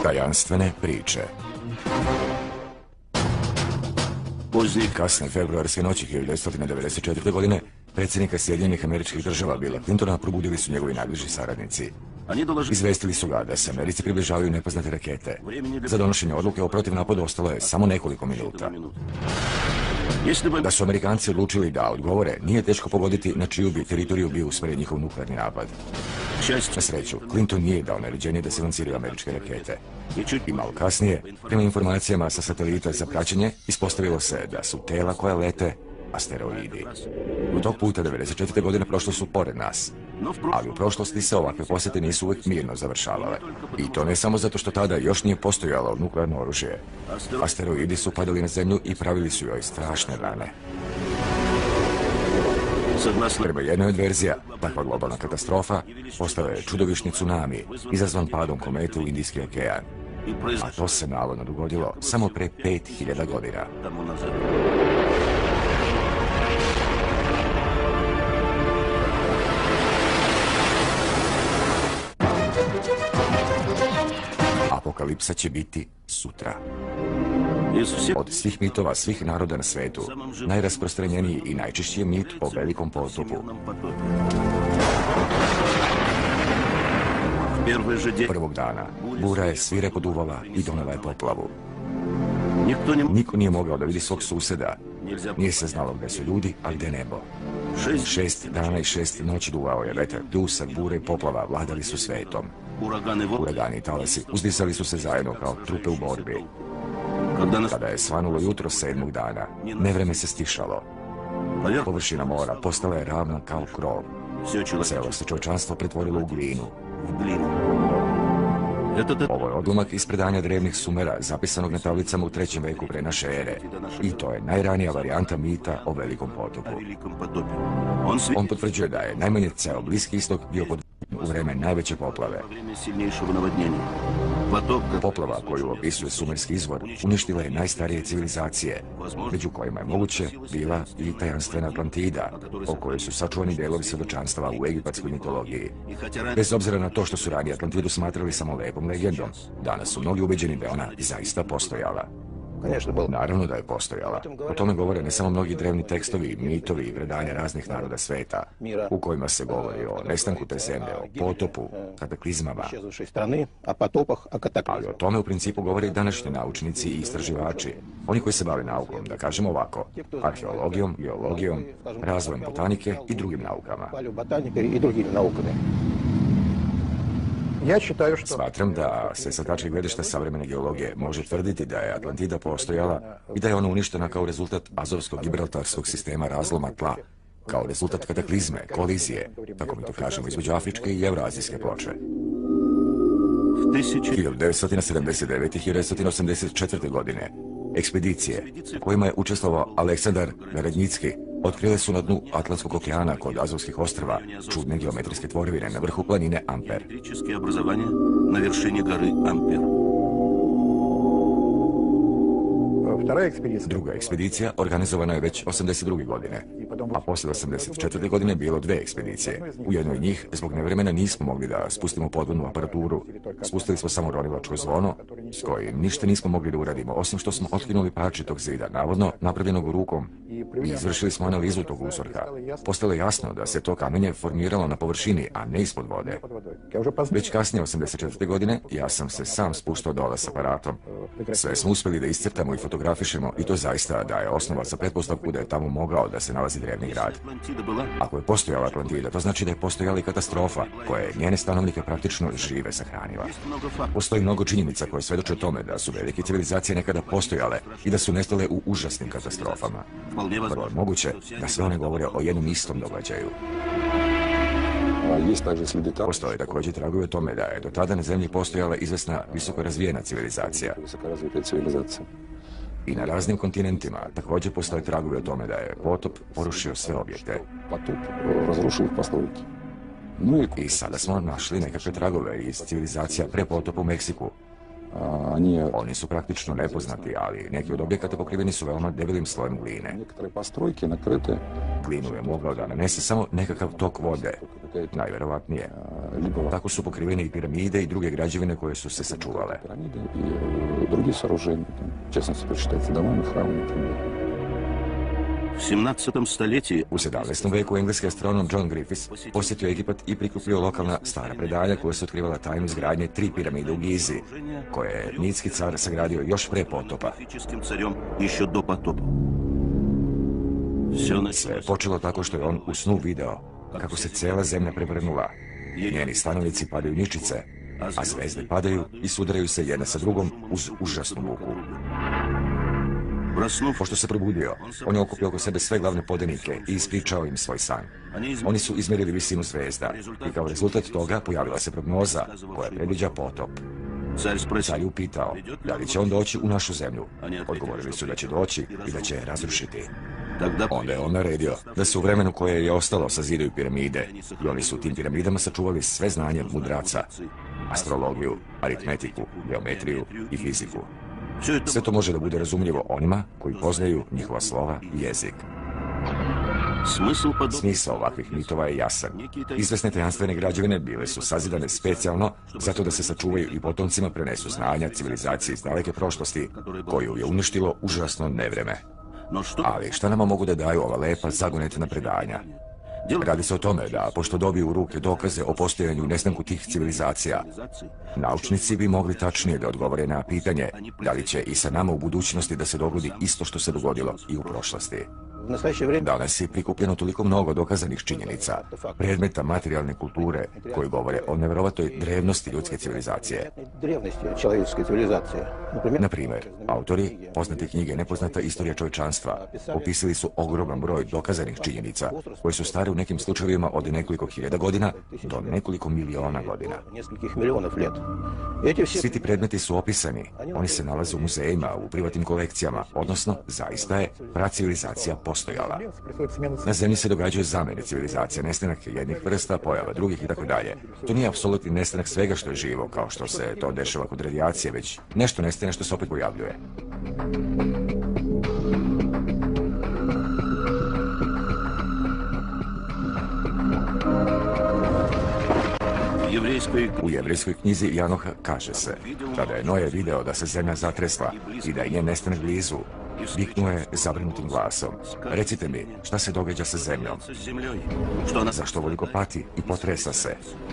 Tajanstvene priče. Kasne februarske noći 1994. godine predsjednika Sjedinjenih Američkih Država Billa Clintona probudili su njegovi najbliži saradnici. Izvestili su ga da se Americi približavaju nepoznate rakete. Za donošenje odluke o protivnapadu ostalo je samo nekoliko minuta. Da su Amerikanci odlučili da odgovore, nije teško pogoditi na čiju bi teritoriju bio usmjeren njihov nuklearni napad. Na sreću, Clinton nije dao naređenje da se lanciraju američke rakete. I malo kasnije, prema informacijama sa satelita za praćenje, ispostavilo se da su tela koja lete asteroidi. U tog puta 94. godine prošlo su pored nas. Ali u prošlosti se ovakve posjete nisu uvijek mirno završavale. I to ne samo zato što tada još nije postojalo nuklearno oružje. Asteroidi su padali na zemlju i pravili su joj strašne rane. Prema jednoj od verzija, takva globalna katastrofa postala je čudovišni tsunami, izazvan padom komete u Indijski okean. A to se navodno dogodilo samo pre 5000 godina. Apokalipsa će biti sutra. Od svih mitova svih naroda na svetu, najrasprostranjeniji i najčešći je mit o velikom potopu. Prvog dana, bura je svirepo duvala i donela je poplavu. Niko nije mogao da vidi svog suseda. Nije se znalo gde su ljudi, a gde nebo. 6 dana i 6 noći duvao je vetar, pljusak, bure i poplava vladali su svetom. Uragani i talasi uzdisali su se zajedno kao trupe u borbi. Kada je svanulo jutro 7. dana, nevreme se stišalo. Površina mora postala je ravna kao krov. Celo se čovječanstvo pretvorilo u glinu. Ovo je odlomak iz predanja drevnih Sumera, zapisanog na tablicama u 3. veku pre naše ere. I to je najranija varijanta mita o velikom potopu. On potvrđuje da je najmanje ceo Bliski istok bio pod u vreme najveće poplave. Poplava koju opisuje sumerski izvor uništila je najstarije civilizacije, među kojima je moguće bila i tajanstvena Atlantida, o kojoj su sačuvani delovi svjedočanstava u egipatskoj mitologiji. Bez obzira na to što su ranije Atlantidu smatrali samo lepom legendom, danas su mnogi ubeđeni da je ona zaista postojala. Naravno da je postojala. O tome govore ne samo mnogi drevni tekstovi, mitovi i predanja raznih naroda sveta, u kojima se govori o nestanku te zemlje, o potopu, kataklizmama. Ali o tome u principu govore i današnji naučnici i istraživači, oni koji se bave naukom, da kažemo ovako, arheologijom, geologijom, razvojem botanike i drugim naukama. Smatram da se sa tačke gledišta savremene geologije može tvrditi da je Atlantida postojala i da je ona uništena kao rezultat azovskog gibraltarskog sistema razloma tla, kao rezultat kataklizme, kolizije, tako mi to kažemo, između afričke i evroazijske ploče. 1979. i 1984. godine ekspedicije u kojima je učestvovao Aleksandar Verednicki otkrile su na dnu Atlantskog okeana kod Azovskih ostrva čudne geometrijske tvorevine na vrhu planine Amper. Druga ekspedicija organizovana je već 82. godine, a poslije 84. godine bilo 2 ekspedicije. U jednoj od njih, zbog nevremena, nismo mogli da spustimo podvodnu aparaturu. Spustili smo samo ronilačko zvono, s kojim ništa nismo mogli da uradimo, osim što smo otkinuli parče tog zida, navodno napravljenog rukom, i izvršili smo analizu tog uzorka. Postalo je jasno da se to kamenje formiralo na površini, a ne ispod vode. Već kasnije, 84. godine, ja sam se sam spuštao dole s aparatom. Sve smo uspjeli da iscrtamo i fotografišemo i to zaista daje osnova za pretpostavku da je tamo mogao da se nalazi drevni grad. Ako je postojala Atlantida, to znači da je postojala i katastrofa koja je njene stanovnike praktično žive sahranila. Postoji mnogo činjenica koje svedoče o tome da su velike civilizacije nekada postojale i da su nestale u užasnim katastrofama. Vrlo je moguće da sve one govore o jednom istom događaju. Postoje također tragovi o tome da je do tada na zemlji postojala izvesna visoko razvijena civilizacija. I na raznim kontinentima također postoje tragovi o tome da je potop porušio sve objekte. I sada smo našli nekakve tragove iz civilizacija pre potopa u Meksiku. Oni su praktično nepoznati, ali neki od objekata pokriveni su veoma debelim slojem gline. Glinu je mogao da nanese samo nekakav tok vode, najverovatnije. Tako su pokrivene i piramide i druge građevine koje su se sačuvale. U 17. veku engleski astronom John Griffiths posjetio Egipat i prikupio lokalna stara predanja koja su otkrivala tajnu izgradnje 3 piramide u Gizi, koje je mitski car sagradio još pre potopa. Sve je počelo tako što je on u snu video kako se cijela zemlja prevrnula. Njeni stanovnici padaju ničice, a zvezde padaju i sudaraju se jedna sa drugom uz užasnu muku. Pošto se probudio, on je okupio oko sebe sve glavne podanike i ispričao im svoj san. Oni su izmjerili visinu zvezda i kao rezultat toga pojavila se prognoza koja predviđa potop. Car je upitao da li će on doći u našu zemlju. Odgovorili su da će doći i da će je razrušiti. Onda je on naredio da se u vremenu koje je ostalo sazidaju piramide i oni su u tim piramidama sačuvali sve znanje mudraca, astrologiju, aritmetiku, geometriju i fiziku. Sve to može da bude razumljivo onima koji poznaju njihova slova i jezik. Smisao ovakvih mitova je jasan. Izvesne tajanstvene građevine bile su sazidane specijalno zato da se sačuvaju i potomcima prenesu znanja civilizacije iz daleke prošlosti koju je uništilo užasno nevreme. Ali šta nama mogu da daju ova lepa zagonetna predanja? Radi se o tome da, pošto dobiju u ruke dokaze o postojanju i nestanku tih civilizacija, naučnici bi mogli tačnije da odgovore na pitanje da li će i sa nama u budućnosti da se dogodi isto što se dogodilo i u prošlosti. Danas je prikupljeno toliko mnogo dokazanih činjenica, predmeta materijalne kulture koji govore o nevjerovatoj drevnosti ljudske civilizacije. Na primjer, autori poznate knjige Nepoznata istorija čovječanstva opisali su ogroman broj dokazanih činjenica koje su stare u nekim slučajevima od nekoliko hiljada godina do nekoliko miliona godina. Svi ti predmeti su opisani, oni se nalaze u muzejima, u privatnim kolekcijama, odnosno zaista je pracivilizacija postojala. Na zemlji se događaju zamene civilizacija, nestanak jednih vrsta, pojava drugih itd. To nije apsolutni nestanak svega što je živo, kao što se to dešava kod radijacije, već nešto nestane što se opet pojavljuje. U jevrejskoj knjizi Janoha kaže se, kada je Noe video da se zemlja zatresla i da je njen nestanak blizu, viknuo je zabrinutim glasom: recite mi, šta se događa sa zemljom? Zašto ovoliko pati i potresa se?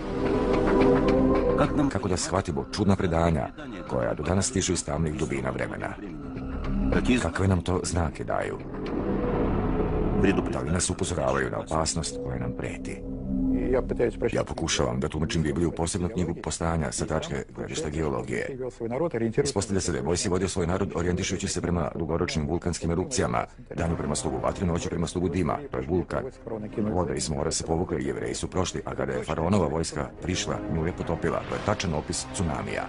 Kako da shvatimo čudna predanja koja do danas stižu iz tamnih dubina vremena? Kakve nam to znake daju? Da li nas upozoravaju na opasnost koja nam preti? Ja pokušavam da tumačim Bibliju, posebno knjigu Postanja sa tačke gledišta geologije. Ispostavlja se da je Mojsije vodio svoj narod orijentišujući se prema dugoročnim vulkanskim erupcijama, danju prema slugu vatre, noću prema slugu dima, to je vulkan. Voda iz mora se povukla i Jevreji su prošli, a kada je faraonova vojska prišla, nju je potopila. To je tačan opis tsunamija.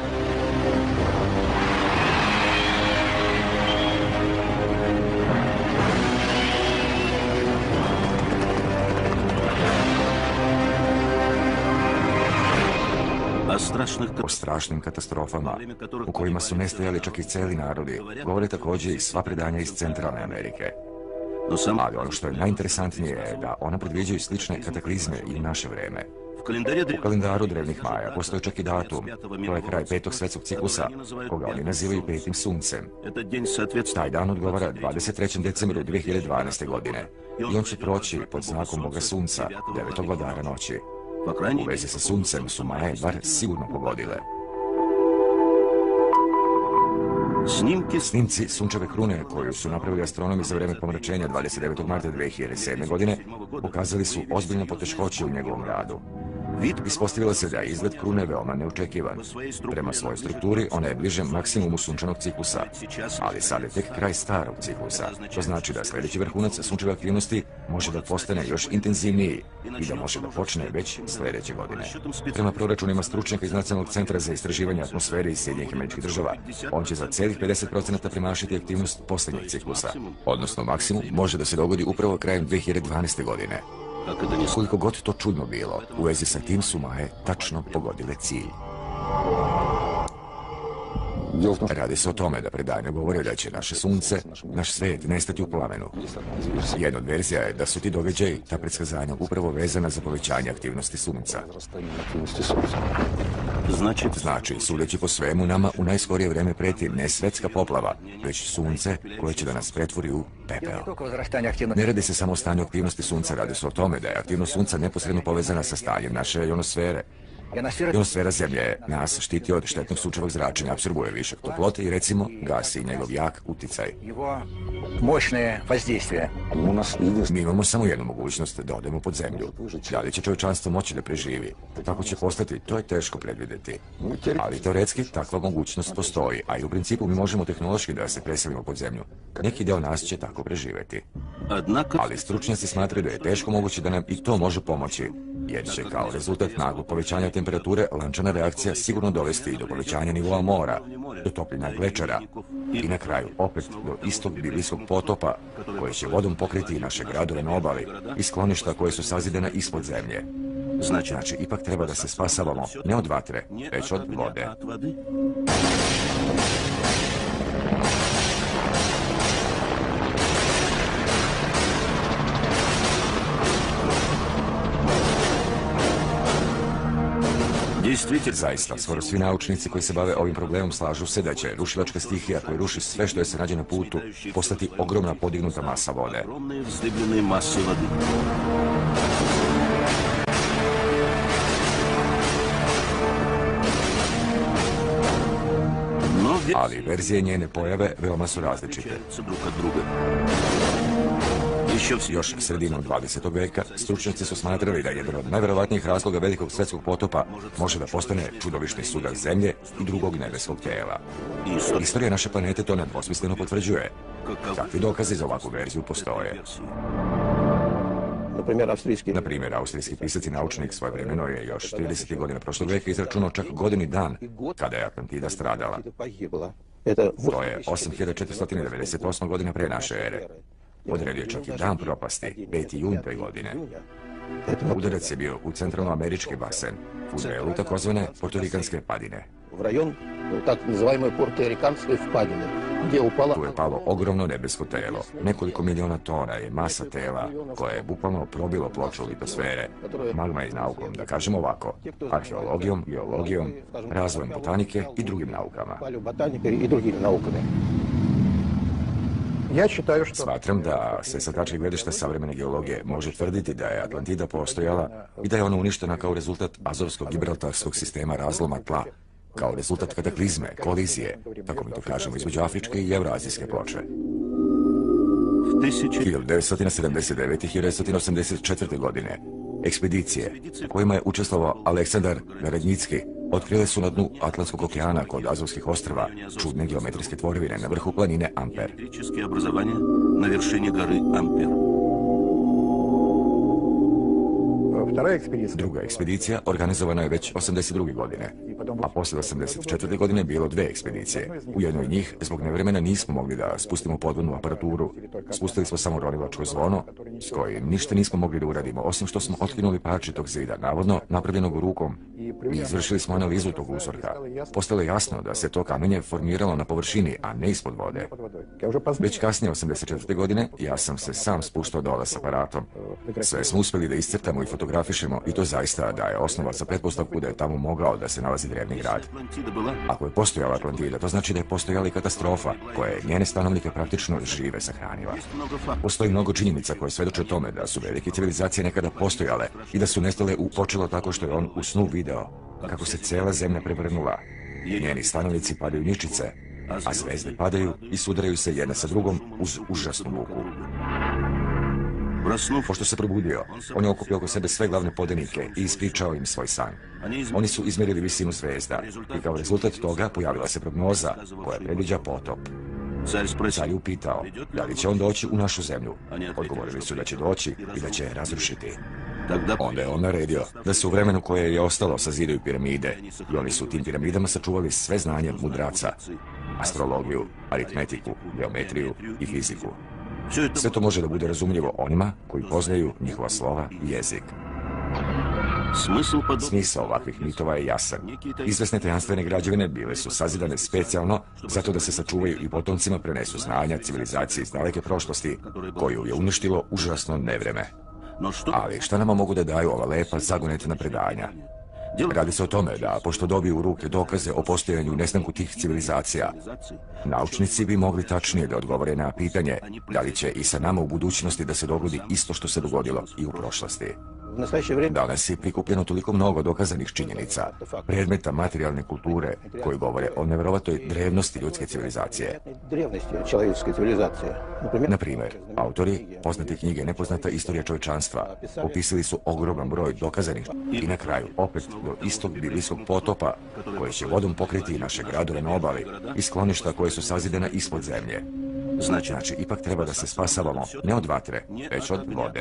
O strašnim katastrofama, u kojima su nestajali čak i cijeli narodi, govore također i sva predanja iz Centralne Amerike. Ali ono što je najinteresantnije je da ona predviđaju slične kataklizme i u naše vreme. U kalendaru drevnih Maja postoji čak i datum, to je kraj 5. svetskog ciklusa, koga oni nazivaju petim suncem. Taj dan odgovara 23. decembru 2012. godine i on će proći pod znakom Boga Sunca, 9. vladara noći. U vezi sa suncem su Maje bar sigurno pogodile. Snimci sunčeve krune koju su napravili astronomi za vreme pomračenja 29. marta 2007. godine pokazali su ozbiljne poteškoće u njegovom radu. Ispostavilo se da je izgled krune veoma neočekivan. Prema svojoj strukturi ona je bliže maksimumu sunčanog ciklusa, ali sad je tek kraj starog ciklusa. To znači da sljedeći vrhunac sunčeve aktivnosti može da postane još intenzivniji i da može da počne već sljedeće godine. Prema proračunima stručnjaka iz Nacionalnog centra za istraživanje atmosfere iz Sjedinjenih Američkih Država, on će za celih 50% premašiti aktivnost posljednjeg ciklusa, odnosno maksimum može da se dogodi upravo krajem 2012. godine. Koliko god to čudno bilo, u vezi sa tim su Maje tačno pogodile cilj. Radi se o tome da predanje govore da će naše sunce, naš svijet nestati u plamenu. Jedna od verzija je da su ti događaji, ta predskazanja, upravo vezana za povećanje aktivnosti sunca. Znači, sudeći po svemu, nama u najskorije vrijeme preti ne svetska poplava, već sunce koje će da nas pretvori u pepeo. Ne radi se samo o stanju aktivnosti sunca, radi se o tome da je aktivnost sunca neposredno povezana sa stanjem naše ionosfere. Ionosfera Zemlje nas štiti od štetnog sunčevog zračenja, apsorbuje višak toplote i recimo gasi njegov jak uticaj. Mi imamo samo jednu mogućnost da odemo pod zemlju. Da li će čovječanstvo moći da preživi? Tako će postati, to je teško predvidjeti. Ali teoretski takva mogućnost postoji, a i u principu mi možemo tehnološki da se preselimo pod zemlju. Neki deo nas će tako preživjeti. Ali stručnjaci smatraju da je teško moguće da nam i to može pomoći, jer će kao rezultat naglog povećanja temperature lančana reakcija sigurno dovesti i do povećanja nivoa mora, do topljenja glečera i na kraju opet do istog biblijskog potopa koji će vodom pokriti i naše gradove na obali i skloništa koje su sazidana ispod zemlje. Znači, ipak treba da se spasavamo ne od vatre, već od vode. Zaista, skoro svi naučnici koji se bave ovim problemom slažu se da će rušilačka stihija koja ruši sve što je se nađe na putu postati ogromna podignuta masa vode. Ali verzije njene pojave veoma su različite. Još sredinom 20. veka stručnjaci su smatrali da jedan od najvjerovatnijih razloga velikog svjetskog potopa može da postane čudovišni sudar zemlje i drugog nebeskog tijela. Istorija naše planete to nedvosmisleno potvrđuje. Kakvi dokazi za ovakvu verziju postoje? Na primjer, austrijski pisac i naučnik svojevremeno je još 30. godina prošlog veka izračunao čak godini dan kada je Atlantida stradala. To je 8498. godina pre naše ere. Odredio je čak i dan propasti, 5. jun te godine. Udarac je bio u centralnoamerički basen, u delu takozvane portorikanske padine. Tu je palo ogromno nebesko telo. Nekoliko miliona tona je masa tela koja je bukvalno probilo ploču litosfere. Magma je naukom, da kažemo ovako, arheologijom, geologijom, razvojem botanike i drugim naukama. Smatram da se sa tačke gledišta savremene geologije može tvrditi da je Atlantida postojala i da je ona uništena kao rezultat azovskog gibraltarskog sistema razloma tla, kao rezultat kataklizme, kolizije, tako mi to kažemo, između afričke i evroazijske ploče. 1979. i 1984. godine ekspedicije u kojima je učestvovao Aleksandar Narednjicki otkrile su na dnu Atlantskog okeana kod Azovskih ostrva čudne geometrijske tvorevine na vrhu planine Amper. Druga ekspedicija organizovana je već 82. godine, a poslije 84. godine bilo 2 ekspedicije. U jednoj od njih, zbog nevremena, nismo mogli da spustimo podvodnu aparaturu. Spustili smo samo ronilačko zvono, s kojim ništa nismo mogli da uradimo, osim što smo otkinuli parče tog zida, navodno napravljenog rukom, i izvršili smo analizu tog uzorka. Postalo je jasno da se to kamenje formiralo na površini, a ne ispod vode. Već kasnije, 84. godine, ja sam se sam spuštao dole s aparatom. Sve smo uspjeli da iscrtamo i fotografišemo i to zaista daje osnova za pretpostavku da je tamo mogao da se nalazi drevni grad. Ako je postojala Atlantida, to znači da je postojala i katastrofa koja je njene stanovnike praktično žive sahranila. Postoji mnogo činjenica koje svedoče o tome da su velike civilizacije nekada postojale i da su nestale počelo tako što je on u snu video kako se cijela zemlja prevrnula. Njeni stanovnici padaju ničice, a zvezde padaju i sudaraju se jedna sa drugom uz užasnu muku. Pošto se probudio, on je okupio oko sebe sve glavne podanike i ispričao im svoj san. Oni su izmjerili visinu zvezda i kao rezultat toga pojavila se prognoza koja predviđa potop. Car je upitao da li će on doći u našu zemlju. Odgovorili su da će doći i da će je razrušiti. Onda je on naredio da se u vremenu koje je ostalo sazidaju piramide i oni su u tim piramidama sačuvali sve znanje mudraca, astrologiju, aritmetiku, geometriju i fiziku. Sve to može da bude razumljivo onima koji poznaju njihova slova i jezik. Smisao ovakvih mitova je jasan. Izvesne tajanstvene građevine bile su sazidane specijalno zato da se sačuvaju i potomcima prenesu znanja civilizacije iz daleke prošlosti koju je uništilo užasno nevreme. Ali šta nama mogu da daju ova lepa zagonetna predanja? Radi se o tome da, pošto dobiju u ruke dokaze o postojanju i nestanku tih civilizacija, naučnici bi mogli tačnije da odgovore na pitanje da li će i sa nama u budućnosti da se dogodi isto što se dogodilo i u prošlosti. Danas je prikupljeno toliko mnogo dokazanih činjenica, predmeta materijalne kulture koji govore o nevjerovatnoj drevnosti ljudske civilizacije. Na primjer, autori poznate knjige Nepoznata istorija čovječanstva opisali su ogroman broj dokazanih i na kraju opet do istog biblijskog potopa koji će vodom pokriti i naše gradove na obali i skloništa koje su sazidana ispod zemlje. Znači, ipak treba da se spasavamo ne od vatre, već od vode.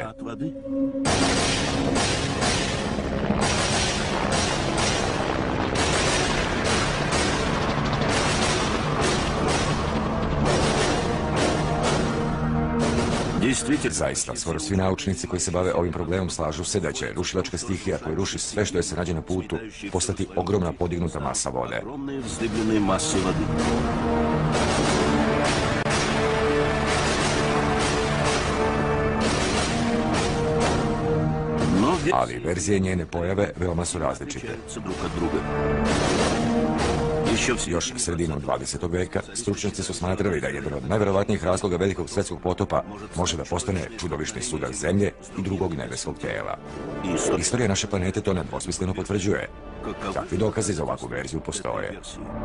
Zaista, skoro svi naučnici koji se bave ovim problemom slažu se da će rušilačka stihija koja ruši sve što je se nađe na putu postati ogromna podignuta masa vode. Ali verzije njene pojave veoma su različite. Još sredinom 20. veka stručnjaci su smatrali da jedan od najverovatnijih razloga velikog svjetskog potopa može da postane čudovišni sudar zemlje i drugog nebeskog tijela. Istorija naše planete to nedvosmisleno potvrđuje. Takvi dokazi za ovakvu verziju postoje.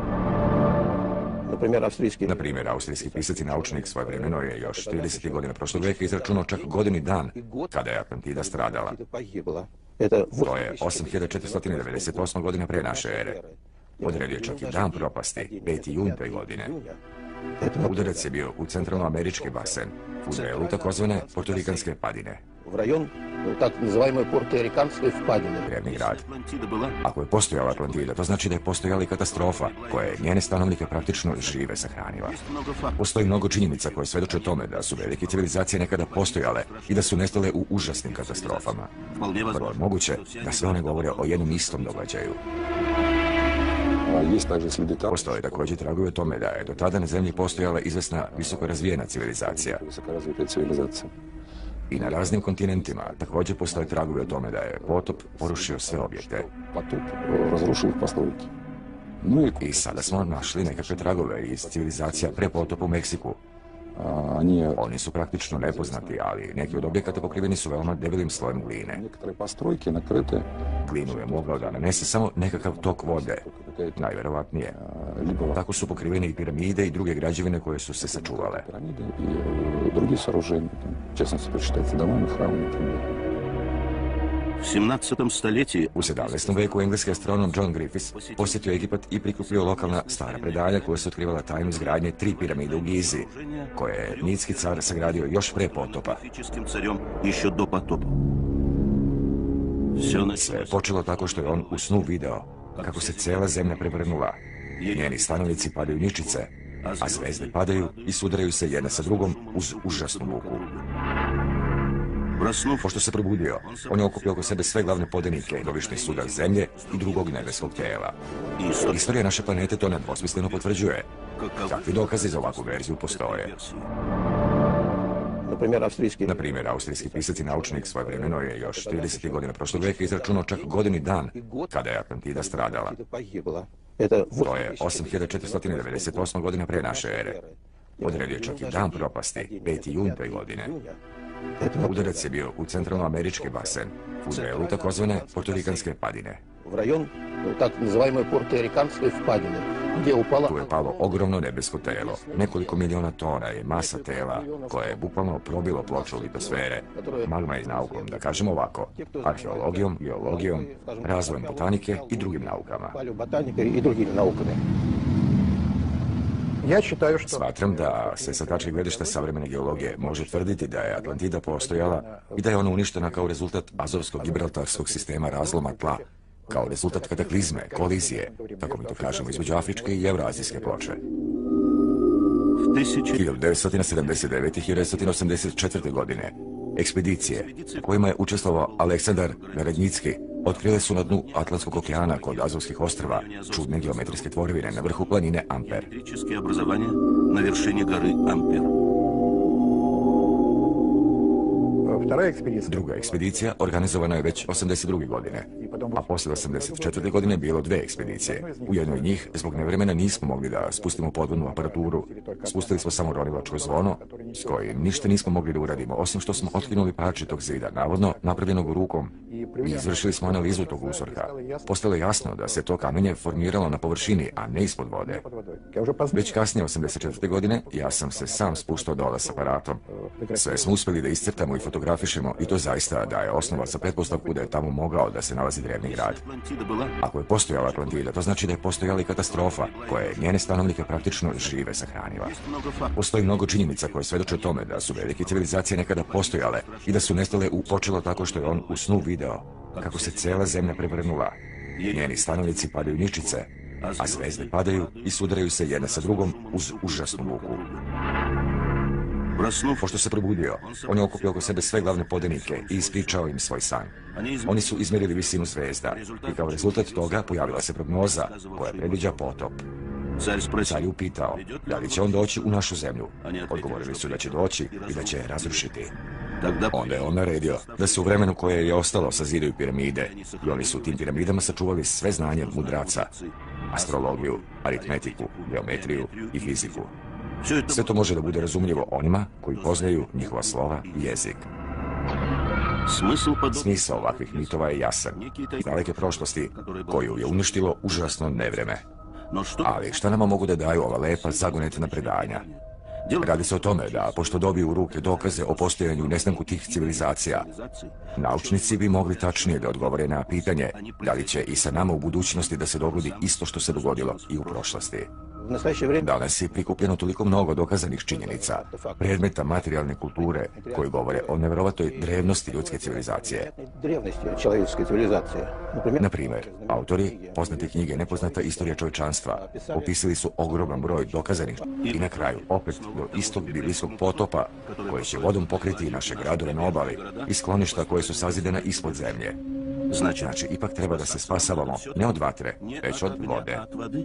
Na primjer, austrijski pisac i naučnik svojevremeno je još 30. godina prošlog veka izračunao čak godinu i dan kada je Atlantida stradala. To je 8498. godina pre naše ere. Odredio je čak i dan propasti, 5. jun te godine. Udarac je bio u centralnoamerički basen, u delu takozvane portorikanske padine. Drevni grad. Ako je postojala Atlantida, to znači da je postojala i katastrofa, koja je njene stanovnike praktično žive sahranila. Postoji mnogo činjenica koje svedoče o tome da su velike civilizacije nekada postojale i da su nestale u užasnim katastrofama. Vrlo je moguće da sve one govore o jednom istom događaju. Postoje također tragovi o tome da je do tada na zemlji postojala izvesna visoko razvijena civilizacija. I na raznim kontinentima također postoje tragovi o tome da je potop porušio sve objekte. I sada smo našli nekakve tragove iz civilizacija pre potopa u Meksiku. Oni su praktično nepoznati, ali neki od objekata pokriveni su veoma debelim slojem gline. Glinu je mogao da nanese samo nekakav tok vode, najverovatnije. Tako su pokrivene i piramide i druge građevine koje su se sačuvale. U 17. veku engleski astronom John Griffiths posjetio Egipat i prikupio lokalna stara predanja koja su otkrivala tajnu izgradnje 3 piramide u Gizi, koje je Nitski car sagradio još pre potopa. Sve je počelo tako što je on u snu video kako se cijela zemlja prevrnula. Njeni stanovnici padaju ničice, a zvezde padaju i sudaraju se jedna sa drugom uz užasnu muku. Pošto se probudio, on je okupio oko sebe sve glavne podanike i dovišni sudar zemlje i drugog nebeskog tijela. Istorija naše planete to nedvosmisleno potvrđuje. Takvi dokazi za ovakvu verziju postoje. Na primjer, austrijski pisac i naučnik svojevremeno je još 30. godina prošlog veka izračunao čak godinu i dan kada je Atlantida stradala. To je 8498. godina pre naše ere. Odredio je čak i dan propasti, 5. jun te godine. Udarac je bio u centralnoamerički basen, u delu takozvane portorikanske padine. Tu je palo ogromno nebesko telo. Nekoliko miliona tona je masa tela koja je bukvalno probilo ploču litosfere. Magma je naukom, da kažemo ovako, arheologijom, geologijom, razvojem botanike i drugim naukama. Smatram da se sa tačke gledišta savremene geologije može tvrditi da je Atlantida postojala i da je ona uništena kao rezultat azovskog gibraltarskog sistema razloma tla, kao rezultat kataklizme, kolizije, tako mi to kažemo, između afričke i evroazijske ploče. 1979. i 1984. godine ekspedicije u kojima je učestvovao Aleksandar Narodnitski Otkrile su na dnu Atlantskog okeana kod Azovskih ostrva čudne geometrijske tvorevine na vrhu planine Amper. Druga ekspedicija organizovana je već 82. godine, a poslije 84. godine bilo dve ekspedicije. U jednoj njih, zbog nevremena, nismo mogli da spustimo podvodnu aparaturu. Spustili smo samo ronilačko zvono, s kojim ništa nismo mogli da uradimo, osim što smo otkinuli parče tog zida, navodno napravljenog rukom. I izvršili smo analizu tog uzorka. Postalo je jasno da se to kamenje formiralo na površini, a ne ispod vode. Već kasnije, 84. godine, ja sam se sam spustao dole s aparatom. Sve smo uspjeli da iscrtamo i fotografišemo i to zaista daje osnova za pretpostavku da je tamo mogao da se nalazi drevni grad. Ako je postojala Atlantida, to znači da je postojala i katastrofa koja je njene stanovnike praktično žive sahranila. Postoji mnogo činjenica koje svedoče tome da su velike civilizacije nekada postojale i da su nestale u počelo tako što je on u snu video kako se cijela zemlja prevrnula. Njeni stanovnici padaju ničice, a zvezde padaju i sudaraju se jedna sa drugom uz užasnu muku. Pošto se probudio, on je okupio oko sebe sve glavne podanike i ispričao im svoj san. Oni su izmjerili visinu zvezda i kao rezultat toga pojavila se prognoza koja predviđa potop. Car je upitao da li će on doći u našu zemlju. Odgovorili su da će doći i da će je razrušiti. Onda je on naredio da se u vremenu koje je ostalo sazidaju piramide i oni su u tim piramidama sačuvali sve znanje mudraca, astrologiju, aritmetiku, geometriju i fiziku. Sve to može da bude razumljivo onima koji poznaju njihova slova i jezik. Smisao ovakvih mitova je jasan i daleke prošlosti koju je uništilo užasno nevreme. Ali šta nama mogu da daju ova lepa zagonetna predanja? Radi se o tome da, pošto dobiju u ruke dokaze o postojanju i nestanku tih civilizacija, naučnici bi mogli tačnije da odgovore na pitanje da li će i sa nama u budućnosti da se dogodi isto što se dogodilo i u prošlosti. Danas je prikupljeno toliko mnogo dokazanih činjenica, predmeta materijalne kulture koji govore o nevjerovatnoj drevnosti ljudske civilizacije. Na primjer, autori poznate knjige Nepoznata istorija čovječanstva opisali su ogroman broj dokazanih i na kraju opet do istog biblijskog potopa koji će vodom pokriti naše gradove na obali i skloništa koje su sazidana ispod zemlje. Znači, ipak treba da se spasavamo ne od vatre, već od vode.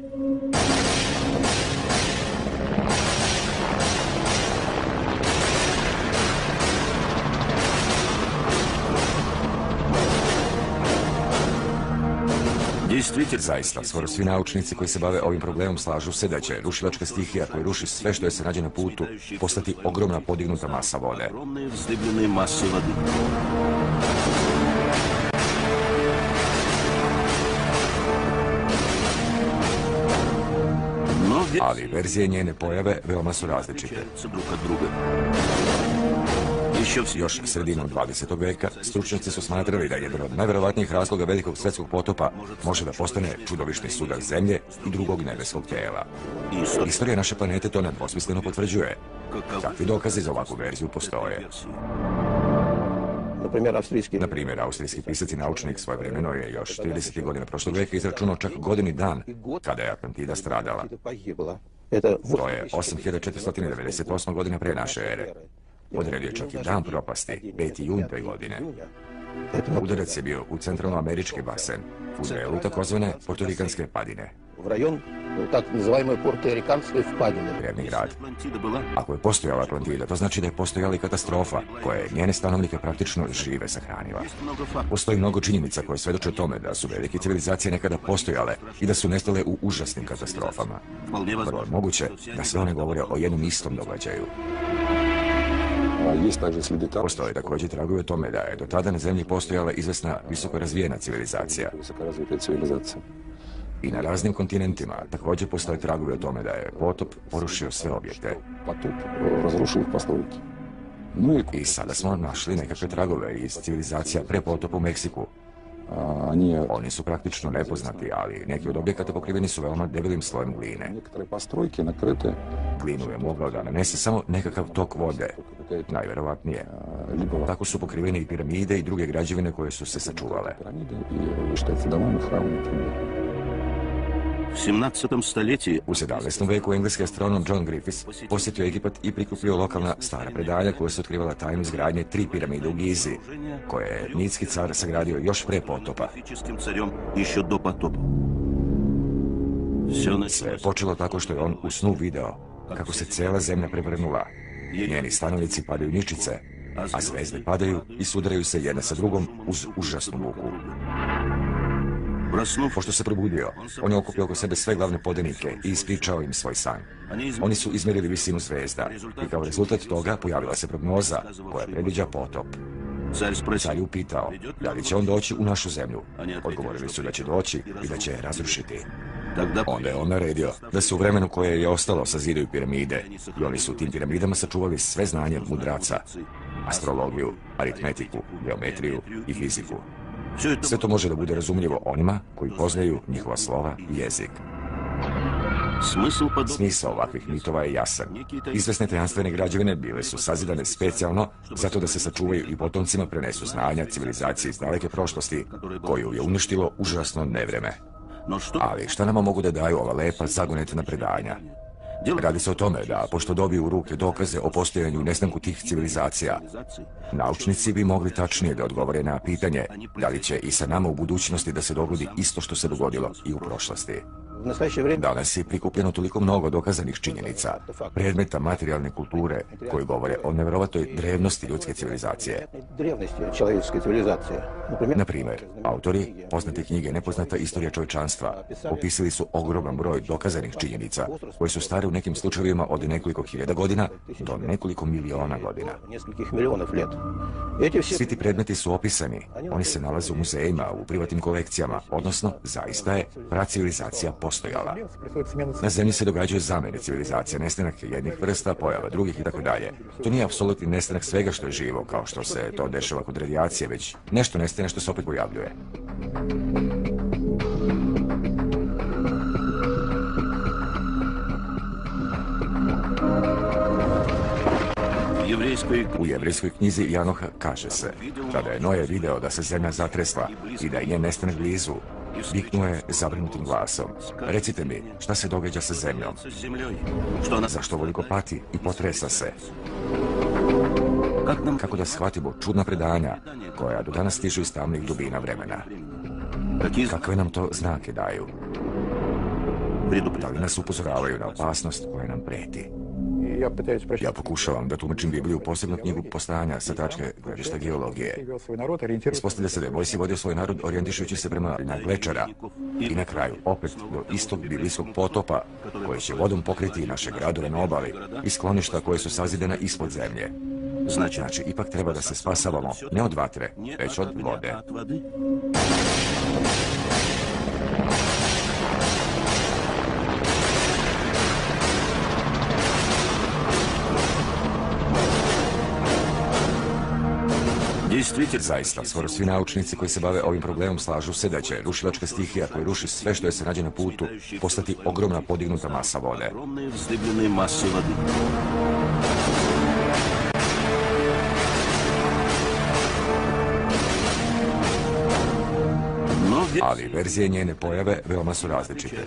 Zaista, skoro svi naučnici koji se bave ovim problemom slažu se da će rušilačka stihija koja ruši sve što je se nađe na putu postati ogromna podignuta masa vode. Ali verzije njene pojave veoma su različite. Još sredinom 20. veka stručnjaci su smatrali da jedan od najverovatnijih razloga velikog svjetskog potopa može da postane čudovišni sudar zemlje i drugog nebeskog tijela. Istorija naše planete to nedvosmisleno potvrđuje. Kakvi dokazi za ovakvu verziju postoje? Na primjer, austrijski pisac i naučnik svojevremeno je još 30. godina prošlog veka izračunao čak godinu i dan kada je Atlantida stradala. To je 8498. godina pre naše ere. Odredio čak i dan propasti, 5. jun te godine. Udarac je bio u centralnoamerički basen, u delu takozvane portorikanske padine. Drevni grad. Ako je postojala Atlantida, to znači da je postojala i katastrofa koja je njene stanovnike praktično žive sahranila. Postoji mnogo činjenica koje svedoče tome da su velike civilizacije nekada postojale i da su nestale u užasnim katastrofama. Vrlo je moguće da sve one govore o jednom istom događaju. Postoje također tragovi o tome da je do tada na zemlji postojala izvesna visoko razvijena civilizacija. I na raznim kontinentima također postoje tragovi o tome da je potop porušio sve objekte. I sada smo našli nekakve tragove iz civilizacija pre potopa u Meksiku. Oni su praktično nepoznati, ali neki od objekata pokriveni su veoma debelim slojem gline. Glinu je mogao da nanese samo nekakav tok vode, najverovatnije. Tako su pokrivene i piramide i druge građevine koje su se sačuvale. U 17. veku engleski astronom John Griffiths posjetio Egipat i prikupio lokalna stara predanja koja su otkrivala tajnu izgradnje 3 piramide u Gizi, koje je mitski car sagradio još pre potopa. Sve je počelo tako što je on u snu video kako se cijela zemlja prevrnula. Njeni stanovnici padaju ničice, a zvezde padaju i sudaraju se jedna sa drugom uz užasnu muku. Pošto se probudio, on je okupio oko sebe sve glavne podanike i ispričao im svoj san. Oni su izmjerili visinu zvezda i kao rezultat toga pojavila se prognoza koja predviđa potop. Car je upitao da li će on doći u našu zemlju. Odgovorili su da će doći i da će je razrušiti. Onda je on naredio da se u vremenu koje je ostalo sazidaju piramide i oni su u tim piramidama sačuvali sve znanje mudraca, astrologiju, aritmetiku, geometriju i fiziku. Sve to može da bude razumljivo onima koji poznaju njihova slova i jezik. Smisao ovakvih mitova je jasan. Izvesne tajanstvene građevine bile su sazidane specijalno zato da se sačuvaju i potomcima prenesu znanja civilizacije iz daleke prošlosti koju je uništilo užasno nevreme. Ali šta nama mogu da daju ova lepa zagonetna predanja? Radi se o tome da, pošto dobiju u ruke dokaze o postojanju i nestanku tih civilizacija, naučnici bi mogli tačnije da odgovore na pitanje da li će i sa nama u budućnosti da se dogodi isto što se dogodilo i u prošlosti. Danas je prikupljeno toliko mnogo dokazanih činjenica, predmeta materijalne kulture koji govore o nevjerovatnoj drevnosti ljudske civilizacije. Na primjer, autori poznate knjige Nepoznata istorija čovječanstva opisali su ogroman broj dokazanih činjenica koje su stare u nekim slučajevima od nekoliko hiljada godina do nekoliko miliona godina. Svi ti predmeti su opisani, oni se nalaze u muzejima, u privatnim kolekcijama, odnosno zaista je pracivilizacija postojala. Na zemlji se događaju zamene civilizacija, nestanak jednih vrsta, pojava drugih itd. To nije apsolutni nestanak svega što je živo, kao što se to dešava kod radijacije, već nešto nestaje, što se opet pojavljuje. U jevrejskoj knjizi Janoha kaže se, kada je Noe video da se zemlja zatresla i da je njen nestanak blizu, viknuo je zabrinutim glasom: recite mi, šta se događa sa zemljom? Zašto ovoliko pati i potresa se? Kako da shvatimo čudna predanja koja do danas stižu iz tamnih dubina vremena? Kakve nam to znake daju? Da li nas upozoravaju na opasnost koja nam preti? Ja pokušavam da tumačim Bibliju, posebno knjigu Postojanja sa tačke gledišta geologije. Ispostavlja se da je Mojsije vodio svoj narod orijentišujući se prema na Glečara i na kraju opet do istog biblijskog potopa koji će vodom pokriti naše gradove na obali i skloništa koje su sazidana ispod zemlje. Znači, ipak treba da se spasavamo ne od vatre, već od vode. Zaista, skoro svi naučnici koji se bave ovim problemom slažu se da će rušilačka stihija koja ruši sve što je se nađe na putu postati ogromna podignuta masa vode. Ali verzije njene pojave veoma su različite.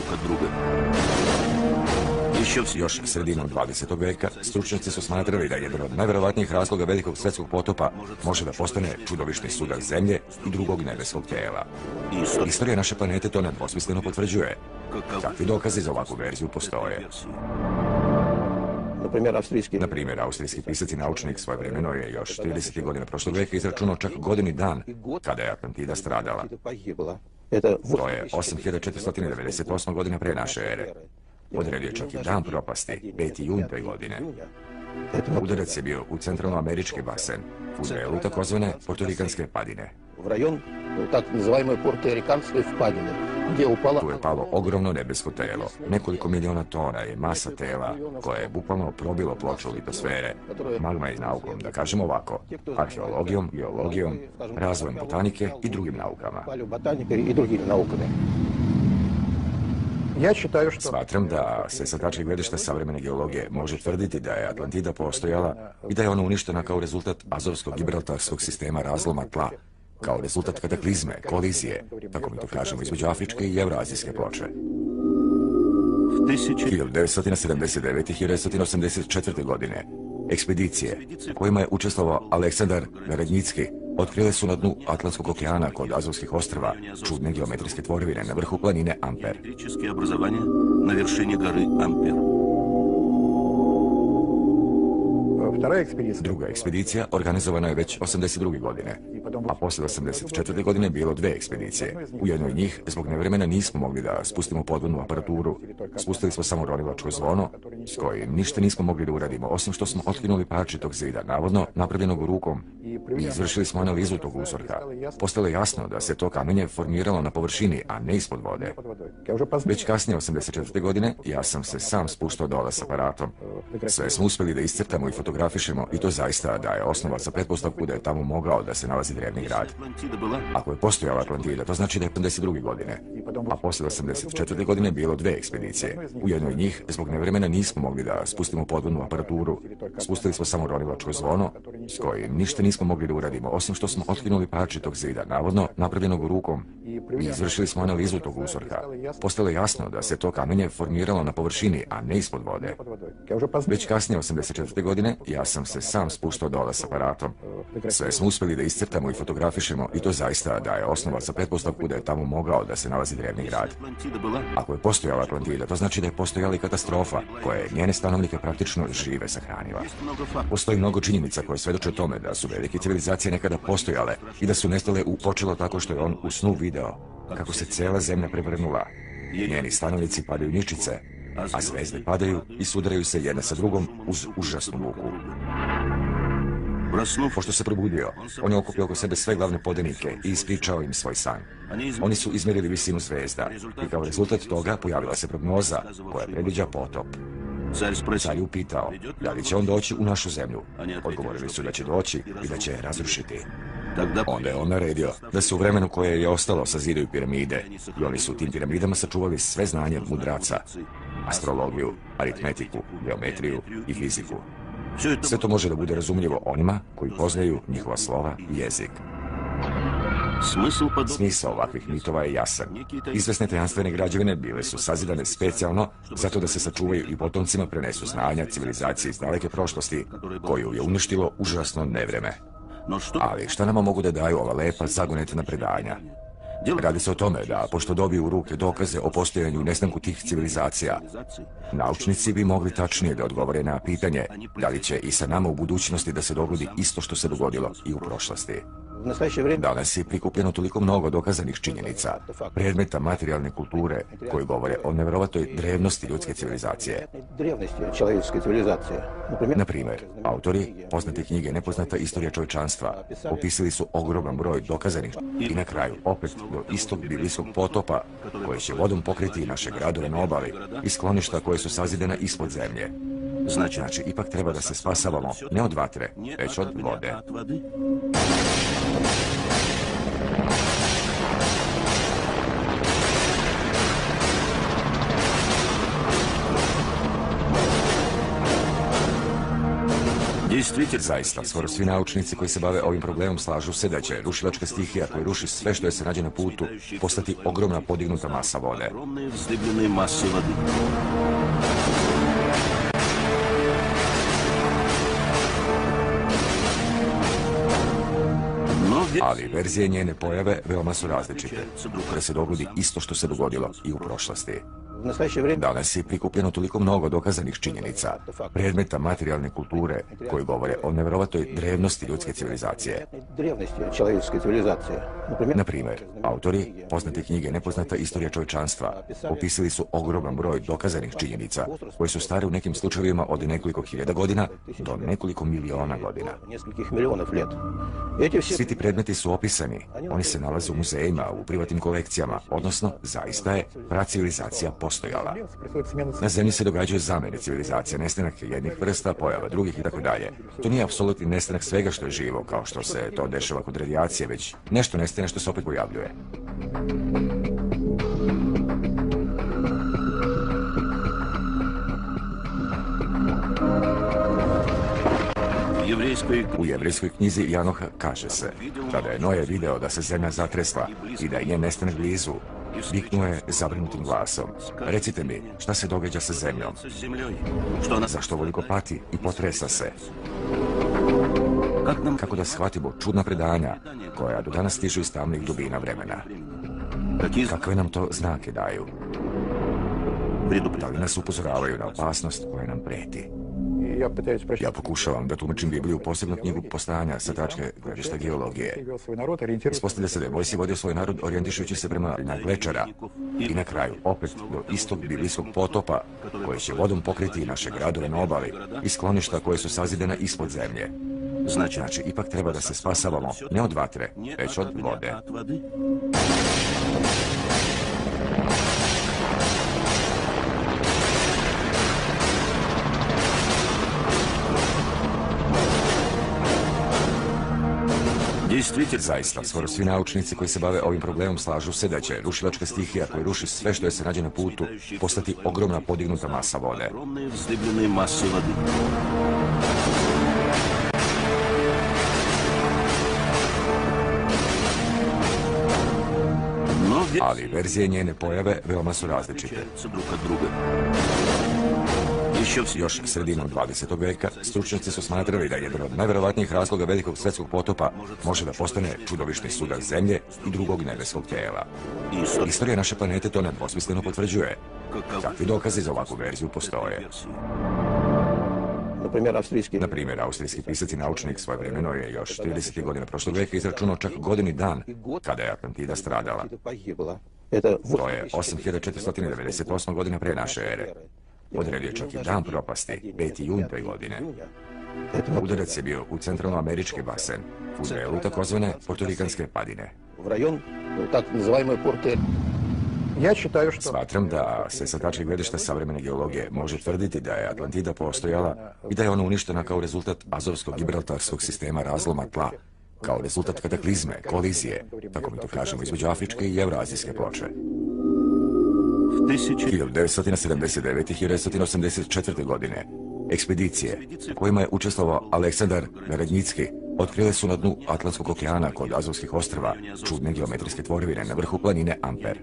Još sredinom 20. veka stručnjaci su smatrali da jedan od najverovatnijih razloga velikog svjetskog potopa može da postane čudovišni sudar zemlje i drugog nebeskog tela. Istorija naše planete to nedvosmisleno potvrđuje. Takvi dokazi za ovakvu verziju postoje. Na primjer, austrijski pisac i naučnik svojevremeno je još 30. godina prošlog veka izračunao čak godinu i dan kada je Atlantida stradala. To je 8498. godina pre naše ere. Odredio čak i dan propasti, 5. jun te godine. Udarac je bio u centralnoamerički basen, u delu takozvane portorikanske padine. Tu je palo ogromno nebesko telo. Nekoliko miliona tona je masa tela koja je bukvalno probilo ploču litosfere. Magma je naukom, da kažemo ovako, arheologijom, geologijom, razvojem botanike i drugim naukama. Smatram da se sa tačke gledišta savremene geologije može tvrditi da je Atlantida postojala i da je ona uništena kao rezultat azovskog gibraltarskog sistema razloma tla, kao rezultat kataklizme, kolizije, tako mi to kažemo, između afričke i evroazijske ploče. 1979. i 1984. godine ekspedicije u kojima je učestvovao Aleksandar Verednicki otkrile su na dnu Atlantskog okeana kod Azovskih ostrva čudne geometrijske tvorevine na vrhu planine Amper. Druga ekspedicija organizovana je već 82. godine, a poslije 84. godine bilo dve ekspedicije. U jednoj njih, zbog nevremena, nismo mogli da spustimo podvodnu aparaturu. Spustili smo samo ronilačko zvono, s kojim ništa nismo mogli da uradimo, osim što smo otkinuli parče tog zida, navodno napravljenog rukom. I izvršili smo analizu tog uzorka. Postalo je jasno da se to kamenje formiralo na površini, a ne ispod vode. Već kasnije, 84. godine, ja sam se sam spuštao dole s aparatom. Sve smo uspjeli da iscrtamo i fotografišemo i to zaista daje osnova za pretpostavku da je tamo mogao da se nalazi drevni grad. Ako je postojala Atlantida, to znači da je 52. godine, a poslije 84. godine bilo dve ekspedicije. U jednoj njih, zbog nevremena, nismo mogli da spustimo podvodnu aparaturu. Spustili smo samo ronilačko zvono, s kojim ništa nismo mogli da uradimo, osim što smo otkinuli parče tog zida, navodno napravljenog rukom. I izvršili smo analizu tog uzorka. Postalo je jasno da se to kamenje formiralo na površini, a ne ispod vode. Već kasnije, 84. godine, ja sam se sam spuštao dole s aparatom. Sve smo uspjeli da iscrtamo i fotografišemo i to zaista daje osnova za pretpostavku da je tamo mogao da se nalazi drevni grad. Ako je postojala Atlantida, to znači da je postojala i katastrofa koja je njene stanovnike praktično žive sahranila. Postoji mnogo činjenica koje svedoče tome da su velike civilizacije nekada postojale i da su nestale u počelo tako što je on u snu video kako se cijela zemlja prevrnula. Njeni stanovnici padaju ničice, a zvezde padaju i sudaraju se jedna sa drugom uz užasnu muku. Pošto se probudio, on je okupio oko sebe sve glavne podanike i ispričao im svoj san. Oni su izmjerili visinu zvezda i kao rezultat toga pojavila se prognoza koja predviđa potop. Car je upitao da li će on doći u našu zemlju. Odgovorili su da će doći i da će je razrušiti. Onda je on naredio da se u vremenu koje je ostalo sazidaju piramide i oni su u tim piramidama sačuvali sve znanje mudraca, astrologiju, aritmetiku, geometriju i fiziku. Sve to može da bude razumljivo onima koji poznaju njihova slova i jezik. Smisao ovakvih mitova je jasan. Izvesne tajanstvene građevine bile su sazidane specijalno zato da se sačuvaju i potomcima prenesu znanja civilizacije iz daleke prošlosti koju je uništilo užasno nevreme. Ali šta nama mogu da daju ova lepa zagonetna predanja? Radi se o tome da, pošto dobiju u ruke dokaze o postojanju i nestanku tih civilizacija, naučnici bi mogli tačnije da odgovore na pitanje da li će i sa nama u budućnosti da se dogodi isto što se dogodilo i u prošlosti. Danas je prikupljeno toliko mnogo dokazanih činjenica, predmeta materijalne kulture koji govore o nevjerovatnoj drevnosti ljudske civilizacije. Na primjer, autori poznate knjige Nepoznata istorija čovječanstva opisali su ogroman broj dokazanih i na kraju opet do istog biblijskog potopa koji će vodom pokriti naše gradove na obali i skloništa koje su sazidana ispod zemlje. Znači, ipak treba da se spasavamo ne od vatre, već od vode. Zaista, skoro svi naučnici koji se bave ovim problemom slažu se da će rušilačka stihija koja ruši sve što je se nađe na putu postati ogromna podignuta masa vode. Ali verzije njene pojave veoma su različite, da se dogodi isto što se dogodilo i u prošlosti. Danas je prikupljeno toliko mnogo dokazanih činjenica, predmeta materijalne kulture koji govore o nevjerovatoj drevnosti ljudske civilizacije. Na primjer, autori poznate knjige Nepoznata istorija čovječanstva opisali su ogroman broj dokazanih činjenica koje su stare u nekim slučajevima od nekoliko hiljada godina do nekoliko miliona godina. Svi ti predmeti su opisani, oni se nalaze u muzejima, u privatnim kolekcijama, odnosno zaista je pracivilizacija postojala. Na zemlji se događaju zamene civilizacija, nestanak jednih vrsta, pojava drugih itd. To nije apsolutni nestanak svega što je živo, kao što se to dešava kod radijacije, već nešto nestaje, što se opet pojavljuje. U jevrejskoj knjizi Janoha kaže se, kada je Noe video da se zemlja zatresla i da je njen nestanak blizu, Viknuo je zabrinutim glasom. Recite mi, šta se događa sa zemljom? Zašto ovoliko pati i potresa se? Kako da shvatimo čudna predanja koja do danas stižu iz tamnih dubina vremena? Kakve nam to znake daju? Da li nas upozoravaju na opasnost koja nam preti? Ja pokušavam da tumačim Bibliju, posebno knjigu Postajanja sa tačke gledišta geologije. Ispostavlja se da je Mojsije vodio svoj narod orijentišujući se prema na Glečara i na kraju opet do istog biblijskog potopa koji će vodom pokriti i naše gradove na obali i skloništa koje su sazidana ispod zemlje. Znači, ipak treba da se spasavamo ne od vatre, već od vode. Zaista, skoro svi naučnici koji se bave ovim problemom slažu se da će rušilačka stihija koja ruši sve što je se nađe na putu postati ogromna podignuta masa vode. Ali verzije njene pojave veoma su različite. Još sredinom 20. veka stručnjaci su smatrali da jedan od najverovatnijih razloga velikog svjetskog potopa može da postane čudovišni sudar zemlje i drugog nebeskog tijela. Istorija naše planete to nedvosmisleno potvrđuje. Kakvi dokazi za ovakvu verziju postoje? Na primjer, austrijski pisac i naučnik svojevremeno je još 30. godina prošlog veka izračunao čak godinu i dan kada je Atlantida stradala. To je 8498. godina pre naše ere. Odredio čak i dan propasti, 5. jun te godine. Udarac je bio u centralnoamerički basen, u delu takozvane portorikanske padine. Smatram da se sa tačke gledišta savremene geologije može tvrditi da je Atlantida postojala i da je ona uništena kao rezultat azovsko-gibraltarskog sistema razloma tla, kao rezultat kataklizme, kolizije, tako mi to kažemo, između afričke i evroazijske ploče. 1979. i 1984. godine ekspedicije u kojima je učestvovao Aleksandar Merednjicki otkrile su na dnu Atlantskog okeana kod Azovskih ostrva čudne geometrijske tvorevine na vrhu planine Amper.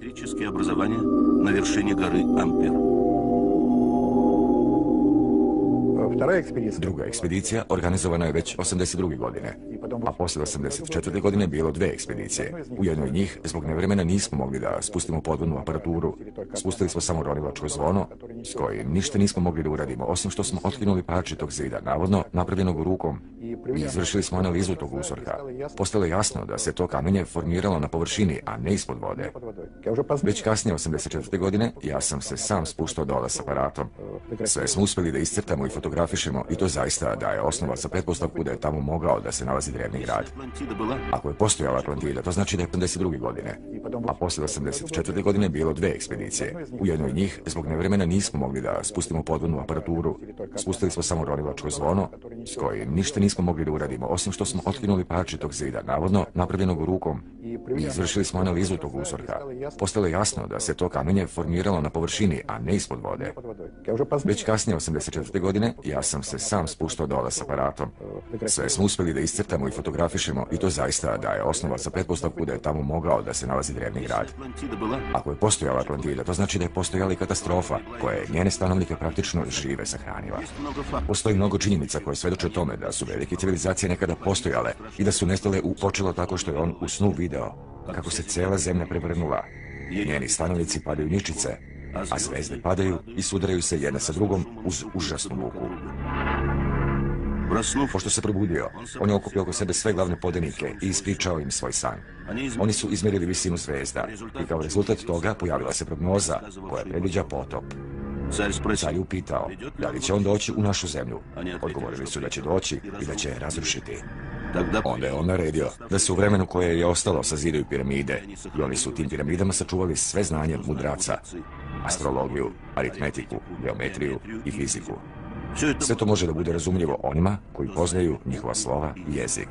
Druga ekspedicija organizovana je već 82. godine, a poslije 84. godine bilo dve ekspedicije. U jednoj njih, zbog nevremena, nismo mogli da spustimo podvodnu aparaturu. Spustili smo samo ronilačko zvono, s kojim ništa nismo mogli da uradimo, osim što smo otkinuli parče tog zida, navodno napravljenog rukom, i izvršili smo analizu tog uzorka. Postalo je jasno da se to kamenje formiralo na površini, a ne ispod vode. Već kasnije, 84. godine, ja sam se sam spuštao dole s aparatom. Sve smo uspjeli da iscrtamo i fotografišemo i to zaista daje osnova za pretpostavku da je tamo mogao da se nalazi drevni grad. Ako je postojala Atlantida, to znači da je 52. godine, a poslije 84. godine bilo dve ekspedicije. U jednoj njih, zbog nevremena, nismo mogli da spustimo podvodnu aparaturu. Spustili smo samo ronilačko zvono, s kojim ništa nismo mogli da uradimo, osim što smo otkinuli parče tog zida, navodno napravljenog rukom, i izvršili smo analizu tog uzorka. Postalo je jasno da se to kamenje formiralo na površini, a ne ispod vode. Već kasnije, 84. godine, ja sam se sam spuštao dole s aparatom. Sve smo uspjeli da iscrtamo i fotografišemo i to zaista daje osnova za pretpostavku da je tamo mogao da se nalazi drevni grad. Ako je postojala Atlantida, to znači da je postojala i katastrofa koja je njene stanovnike praktično žive sahranila. Postoji mnogo činjenica koje svedoče tome da su velike civilizacije nekada postojale i da su nestale počelo tako što je on u snu video kako se cijela zemlja prevrnula. Njeni stanovnici padaju ničice, a zvezde padaju i sudaraju se jedna sa drugom uz užasnu muku. Pošto se probudio, on je okupio oko sebe sve glavne podanike i ispričao im svoj san. Oni su izmjerili visinu zvezda i kao rezultat toga pojavila se prognoza koja predviđa potop. Car je upitao da li će on doći u našu zemlju. Odgovorili su da će doći i da će je razrušiti. Onda je on naredio da se u vremenu koje je ostalo sazidaju piramide i oni su u tim piramidama sačuvali sve znanje mudraca, astrologiju, aritmetiku, geometriju i fiziku. Sve to može da bude razumljivo onima koji poznaju njihova slova i jezik.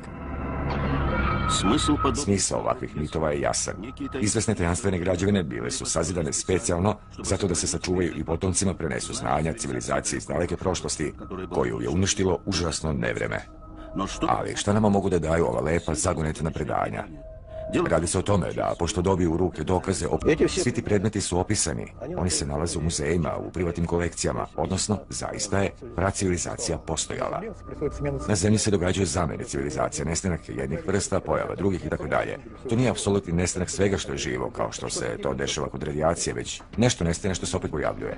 Smisao ovakvih mitova je jasan. Izvesne tajanstvene građevine bile su sazidane specijalno zato da se sačuvaju i potomcima prenesu znanja civilizacije iz daleke prošlosti koju je uništilo užasno nevreme. Ali šta nama mogu da daju ova lepa zagonetna predanja? Radi se o tome da, pošto dobiju u ruke dokaze, svi ti predmeti su opisani. Oni se nalaze u muzejima, u privatnim kolekcijama, odnosno, zaista je pracivilizacija postojala. Na zemlji se događaju zamene civilizacija, nestanak jednih vrsta, pojava drugih itd. To nije apsolutni nestanak svega što je živo, kao što se to dešava kod radijacije, već nešto nestaje što se opet pojavljuje.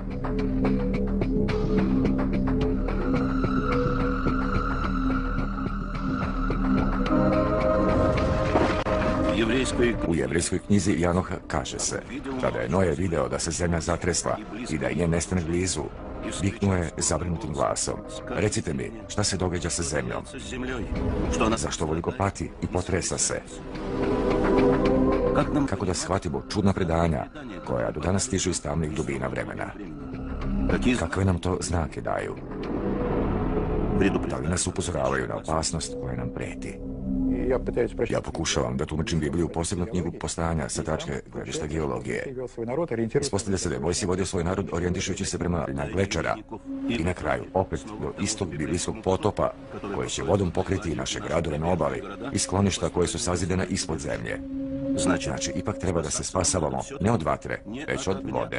U jevrijskoj knjizi Janoha kaže se, kada je Noe video da se zemlja zatresla i da je njen nestanak blizu, viknuo je zabrinutim glasom: recite mi, šta se događa sa zemljom? Zašto ovoliko pati i potresa se? Kako da shvatimo čudna predanja koja do danas stižu iz tamnih dubina vremena? Kakve nam to znake daju? Da li nas upozoravaju na opasnost koja nam preti? Ja pokušavam da tumačim Bibliju, posebno knjigu Postojanja sa tačke gledišta geologije. Ispostavlja se da je Mojsije vodio svoj narod orijentišujući se prema na Glečara i na kraju opet do istog biblijskog potopa koji će vodom pokriti naše gradove na obali i skloništa koje su sazidana ispod zemlje. Znači, ipak treba da se spasavamo ne od vatre, već od vode.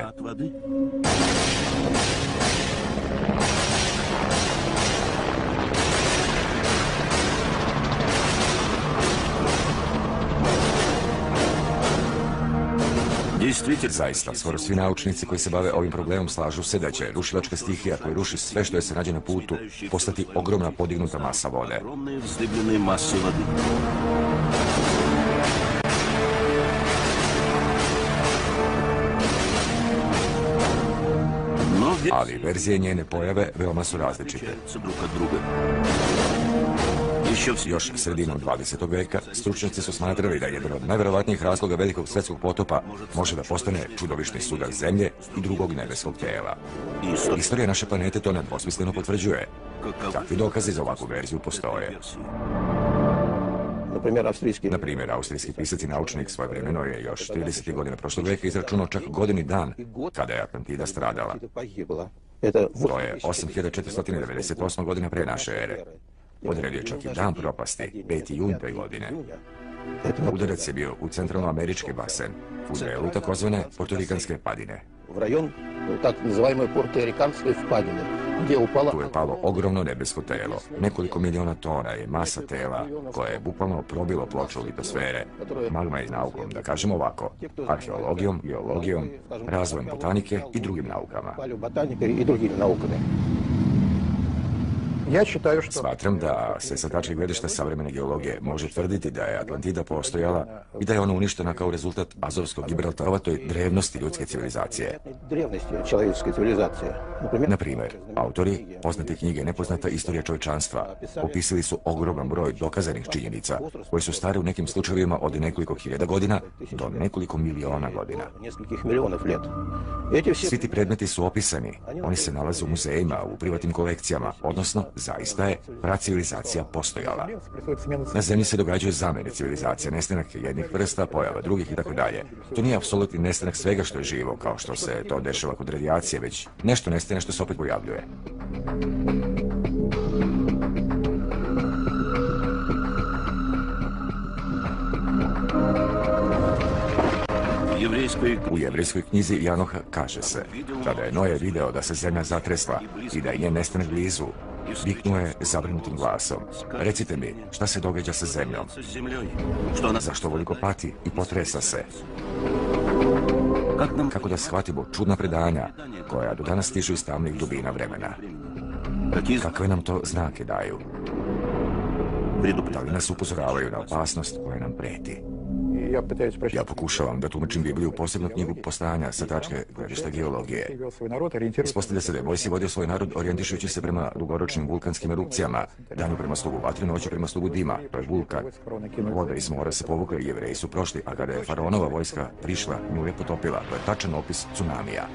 Zaista, skoro svi naučnici koji se bave ovim problemom slažu se da će rušilačka stihija koja ruši sve što je se nađe na putu postati ogromna podignuta masa vode. Ali verzije njene pojave veoma su različite. Još sredinom 20. veka stručnjaci su smatrali da jedan od najverovatnijih razloga velikog svjetskog potopa može da postane čudovišni sudar zemlje i drugog nebeskog tela. Istorija naše planete to nedvosmisleno potvrđuje. Kakvi dokazi za ovakvu verziju postoje? Na primjer, austrijski pisac i naučnik svojevremeno je još 30. godina prošlog veka izračunao čak godinu i dan kada je Atlantida stradala. To je 8498. godina pre naše ere. Odredio čak i dan propasti, 5. jun te godine. Udarac je bio u centralnoamerički basen, u delu takozvane portorikanske padine. Tu je palo ogromno nebesko telo. Nekoliko miliona tona je masa tela koja je bukvalno probilo ploču litosfere. Magma je naukom, da kažemo ovako, arheologijom, geologijom, razvojem botanike i drugim naukama. Smatram da se sa tačke gledišta savremene geologije može tvrditi da je Atlantida postojala i da je ona uništena kao rezultat Azovskog Gibraltara, toj drevnosti ljudske civilizacije. Na primjer, autori poznate knjige Nepoznata istorija čovječanstva opisali su ogroman broj dokazanih činjenica koje su stare u nekim slučajevima od nekoliko hiljada godina do nekoliko miliona godina. Svi ti predmeti su opisani, oni se nalaze u muzejima, u privatnim kolekcijama, odnosno zaista je pracivilizacija postojala. Na zemlji se događaju zamene civilizacija, nestanak jednih vrsta, pojava drugih itd. To nije apsolutni nestanak svega što je živo, kao što se to dešava kod radijacije, već nešto nestaje što se opet pojavljuje. U jevrijskoj knjizi Janoha kaže se, kada je Noe video da se zemlja zatresla i da je njen nestanak blizu, viknuo je zabrinutim glasom: recite mi, šta se događa sa zemljom? Zašto ovoliko pati i potresa se? Kako da shvatimo čudna predanja koja do danas stižu iz tamnih dubina vremena? Kakve nam to znake daju? Da li nas upozoravaju na opasnost koja nam preti? Ja pokušavam da tumačim Bibliju, posebno knjigu Postojanja sa tačke gledišta geologije. Ispostavlja se da je Mojsije vodio svoj narod orijentišujući se prema dugoročnim vulkanskim erupcijama, danju prema slugu vatre, noću prema slugu dima, to je vulkan. Voda iz mora se povukla i Jevreji su prošli, a kada je faraonova vojska prišla, nju je potopila. To je tačan opis tsunamija.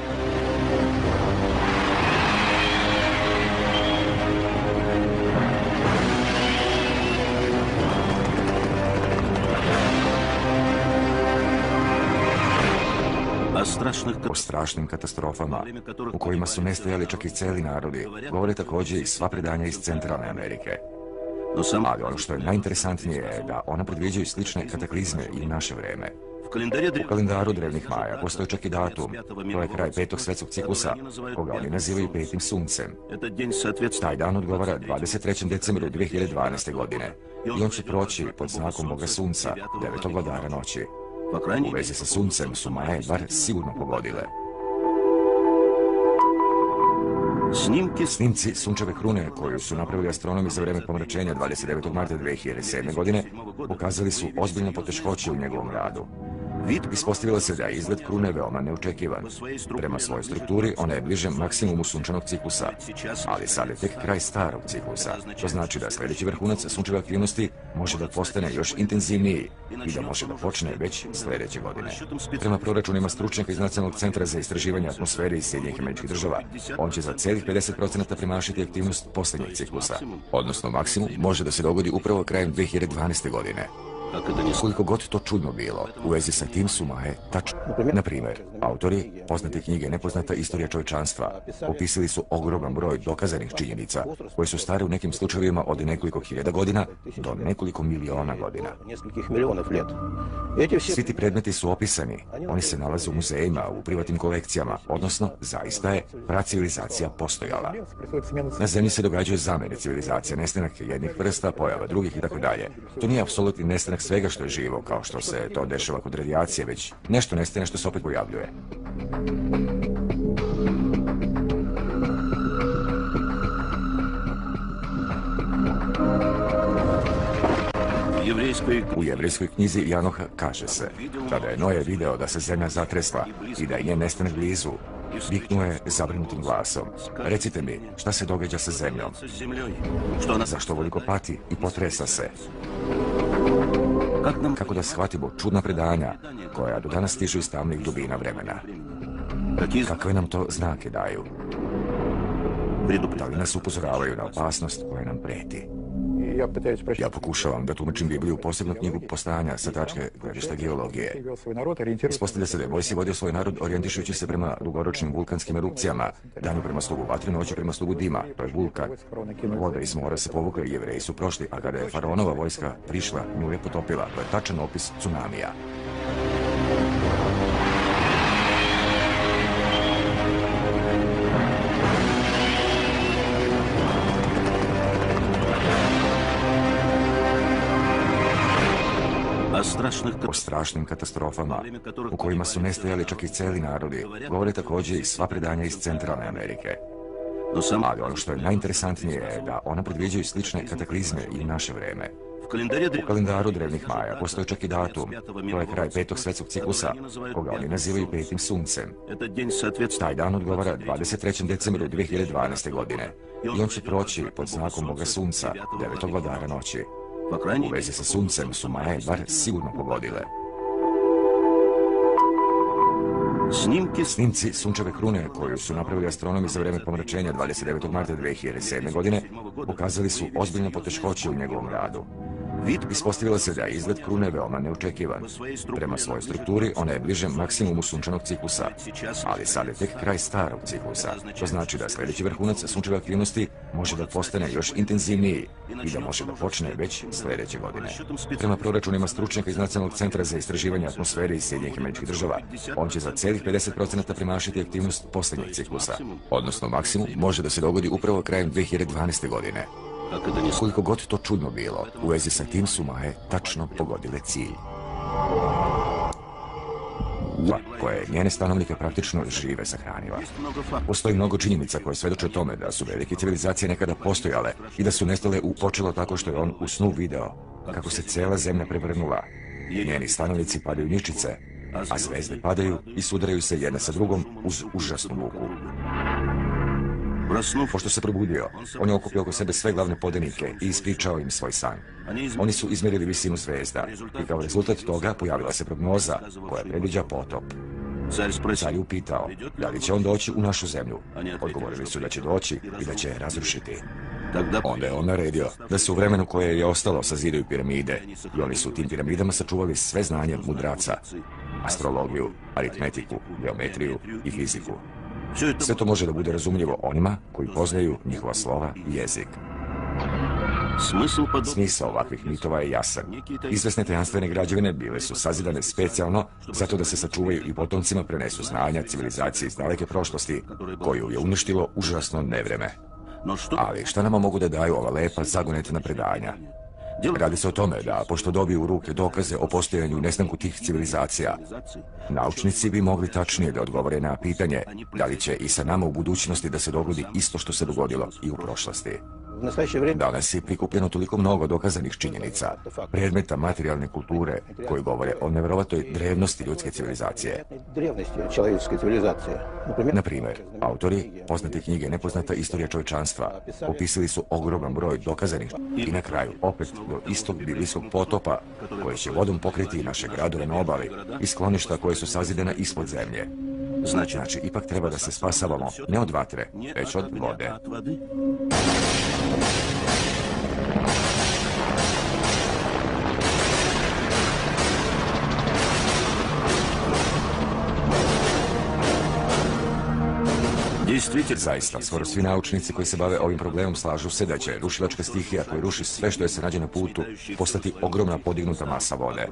O strašnim katastrofama, u kojima su nestajali čak i celi narodi, govore također i sva predanja iz Centralne Amerike. Ali ono što je najinteresantnije je da ona predviđaju slične kataklizme i u naše vreme. U kalendaru drevnih Maja postoji čak i datum, to je kraj petog svetskog ciklusa, koga oni nazivaju petim suncem. Taj dan odgovara 23. decembru 2012. godine i on će proći pod znakom Boga Sunca, devetog vladara noći. U vezi sa suncem su Maje bar sigurno pogodile. Snimci sunčeve krune koju su napravili astronomi za vreme pomračenja 29. marta 2007. godine pokazali su ozbiljne poteškoće u njegovom radu. Ispostavilo se da je izgled krune veoma neočekivan. Prema svojoj strukturi ona je bliže maksimumu sunčanog ciklusa, ali sad je tek kraj starog ciklusa. To znači da sljedeći vrhunac sunčeve aktivnosti može da postane još intenzivniji i da može da počne već sljedeće godine. Prema proračunima stručnjaka iz Nacionalnog centra za istraživanje atmosfere iz Sjedinjenih Američkih Država, on će za celih 50% premašiti aktivnost posljednjeg ciklusa, odnosno maksimum može da se dogodi upravo krajem 2012. godine. Koliko god to čudno bilo, u vezi sa tim su Maje tačno. Na primjer, autori poznate knjige Nepoznata istorija čovječanstva opisali su ogroman broj dokazanih činjenica koje su stare u nekim slučajevima od nekoliko hiljada godina do nekoliko miliona godina. Svi ti predmeti su opisani, oni se nalaze u muzejima, u privatnim kolekcijama, odnosno zaista je pracivilizacija postojala. Na zemlji se događaju zamene civilizacija, nestanak jednih vrsta, pojava drugih itd. To nije apsolutni nestanak svega što je živo, kao što se to dešava kod radijacije, već nešto nestaje što se opet pojavljuje. U jevrejskoj knjizi Janoha kaže se, kada je Noe video da se zemlja zatresla i da je njen nestanak blizu, viknuo je zabrinutim glasom: recite mi, šta se događa sa zemljom? Zašto ovoliko pati i potresa se? Kako da shvatimo čudna predanja koja do danas stižu iz tamnih dubina vremena? Kakve nam to znake daju? Da li nas upozoravaju na opasnost koja nam preti? Ja pokušavam da tumačim Bibliju, posebno knjigu Postajanja sa tačke gledišta geologije. Ispostavlja se da je Mojsije vodio svoj narod orijentišujući se prema dugoročnim vulkanskim erupcijama, danju prema slugu vatre, noću prema slugu dima, to je vulkan. Voda iz mora se povukla i Jevreji su prošli, a kada je faraonova vojska prišla, nju je potopila. To je tačan opis tsunamija. O strašnim katastrofama, u kojima su nestajali čak i cijeli narodi, govore također i sva predanja iz Centralne Amerike. Ali ono što je najinteresantnije je da ona predviđaju slične kataklizme i u naše vreme. U kalendaru drevnih Maja postoji čak i datum, to je kraj petog svetskog ciklusa, koga oni nazivaju petim suncem. Taj dan odgovara 23. decembru 2012. godine i on će proći pod znakom Boga Sunca, devetog vladara noći. U vezi sa suncem su Maje bar sigurno pogodile. Snimci sunčeve krune koju su napravili astronomi za vreme pomračenja 29. marta 2007. godine pokazali su ozbiljne poteškoće u njegovom radu. Ispostavilo se da je izgled krune veoma neočekivan. Prema svojoj strukturi ona je bliže maksimumu sunčanog ciklusa, ali sad je tek kraj starog ciklusa. To znači da sljedeći vrhunac sunčeve aktivnosti može da postane još intenzivniji i da može da počne već sljedeće godine. Prema proračunima stručnjaka iz Nacionalnog centra za istraživanje atmosfere iz Sjedinjenih Američkih Država, on će za celih 50% premašiti aktivnost posljednjeg ciklusa, odnosno maksimum može da se dogodi upravo krajem 2012. godine. Koliko god to čudno bilo, u vezi sa tim su Maje tačno pogodile cilj. Koje je njene stanovnike praktično žive sahranila. Postoji mnogo činjenica koje svedoče o tome da su velike civilizacije nekada postojale i da su nestale počelo tako što je on u snu video kako se cijela zemlja prevrnula. Njeni stanovnici padaju ničice, a zvezde padaju i sudaraju se jedna sa drugom uz užasnu muku. Pošto se probudio, on je okupio oko sebe sve glavne podanike i ispričao im svoj san. Oni su izmjerili visinu zvezda i kao rezultat toga pojavila se prognoza koja predviđa potop. Car je upitao da li će on doći u našu zemlju. Odgovorili su da će doći i da će je razrušiti. Onda je on naredio da se u vremenu koje je ostalo sazidaju piramide i oni su u tim piramidama sačuvali sve znanje mudraca, astrologiju, aritmetiku, geometriju i fiziku. Sve to može da bude razumljivo onima koji poznaju njihova slova i jezik. Smisao ovakvih mitova je jasan. Izvesne tajanstvene građevine bile su sazidane specijalno zato da se sačuvaju i potomcima prenesu znanja civilizacije iz daleke prošlosti koju je uništilo užasno nevreme. Ali šta nama mogu da daju ova lepa zagonetna predanja? Radi se o tome da, pošto dobiju u ruke dokaze o postojanju i nestanku tih civilizacija, naučnici bi mogli tačnije da odgovore na pitanje da li će i sa nama u budućnosti da se dogodi isto što se dogodilo i u prošlosti. Danas je prikupljeno toliko mnogo dokazanih činjenica, predmeta materijalne kulture koji govore o nevjerovatnoj drevnosti ljudske civilizacije. Na primjer, autori poznate knjige Nepoznata istorija čovječanstva opisali su ogroman broj dokazanih i na kraju opet do istog biblijskog potopa koji će vodom pokriti naše gradove na obali i skloništa koje su sazidana ispod zemlje. Znači, ipak treba da se spasavamo ne od vatre, već od vode. Zaista, skoro svi naučnici koji se bave ovim problemom slažu se da će rušilačka stihija koja ruši sve što je se nađe na putu postati ogromna podignuta masa vode.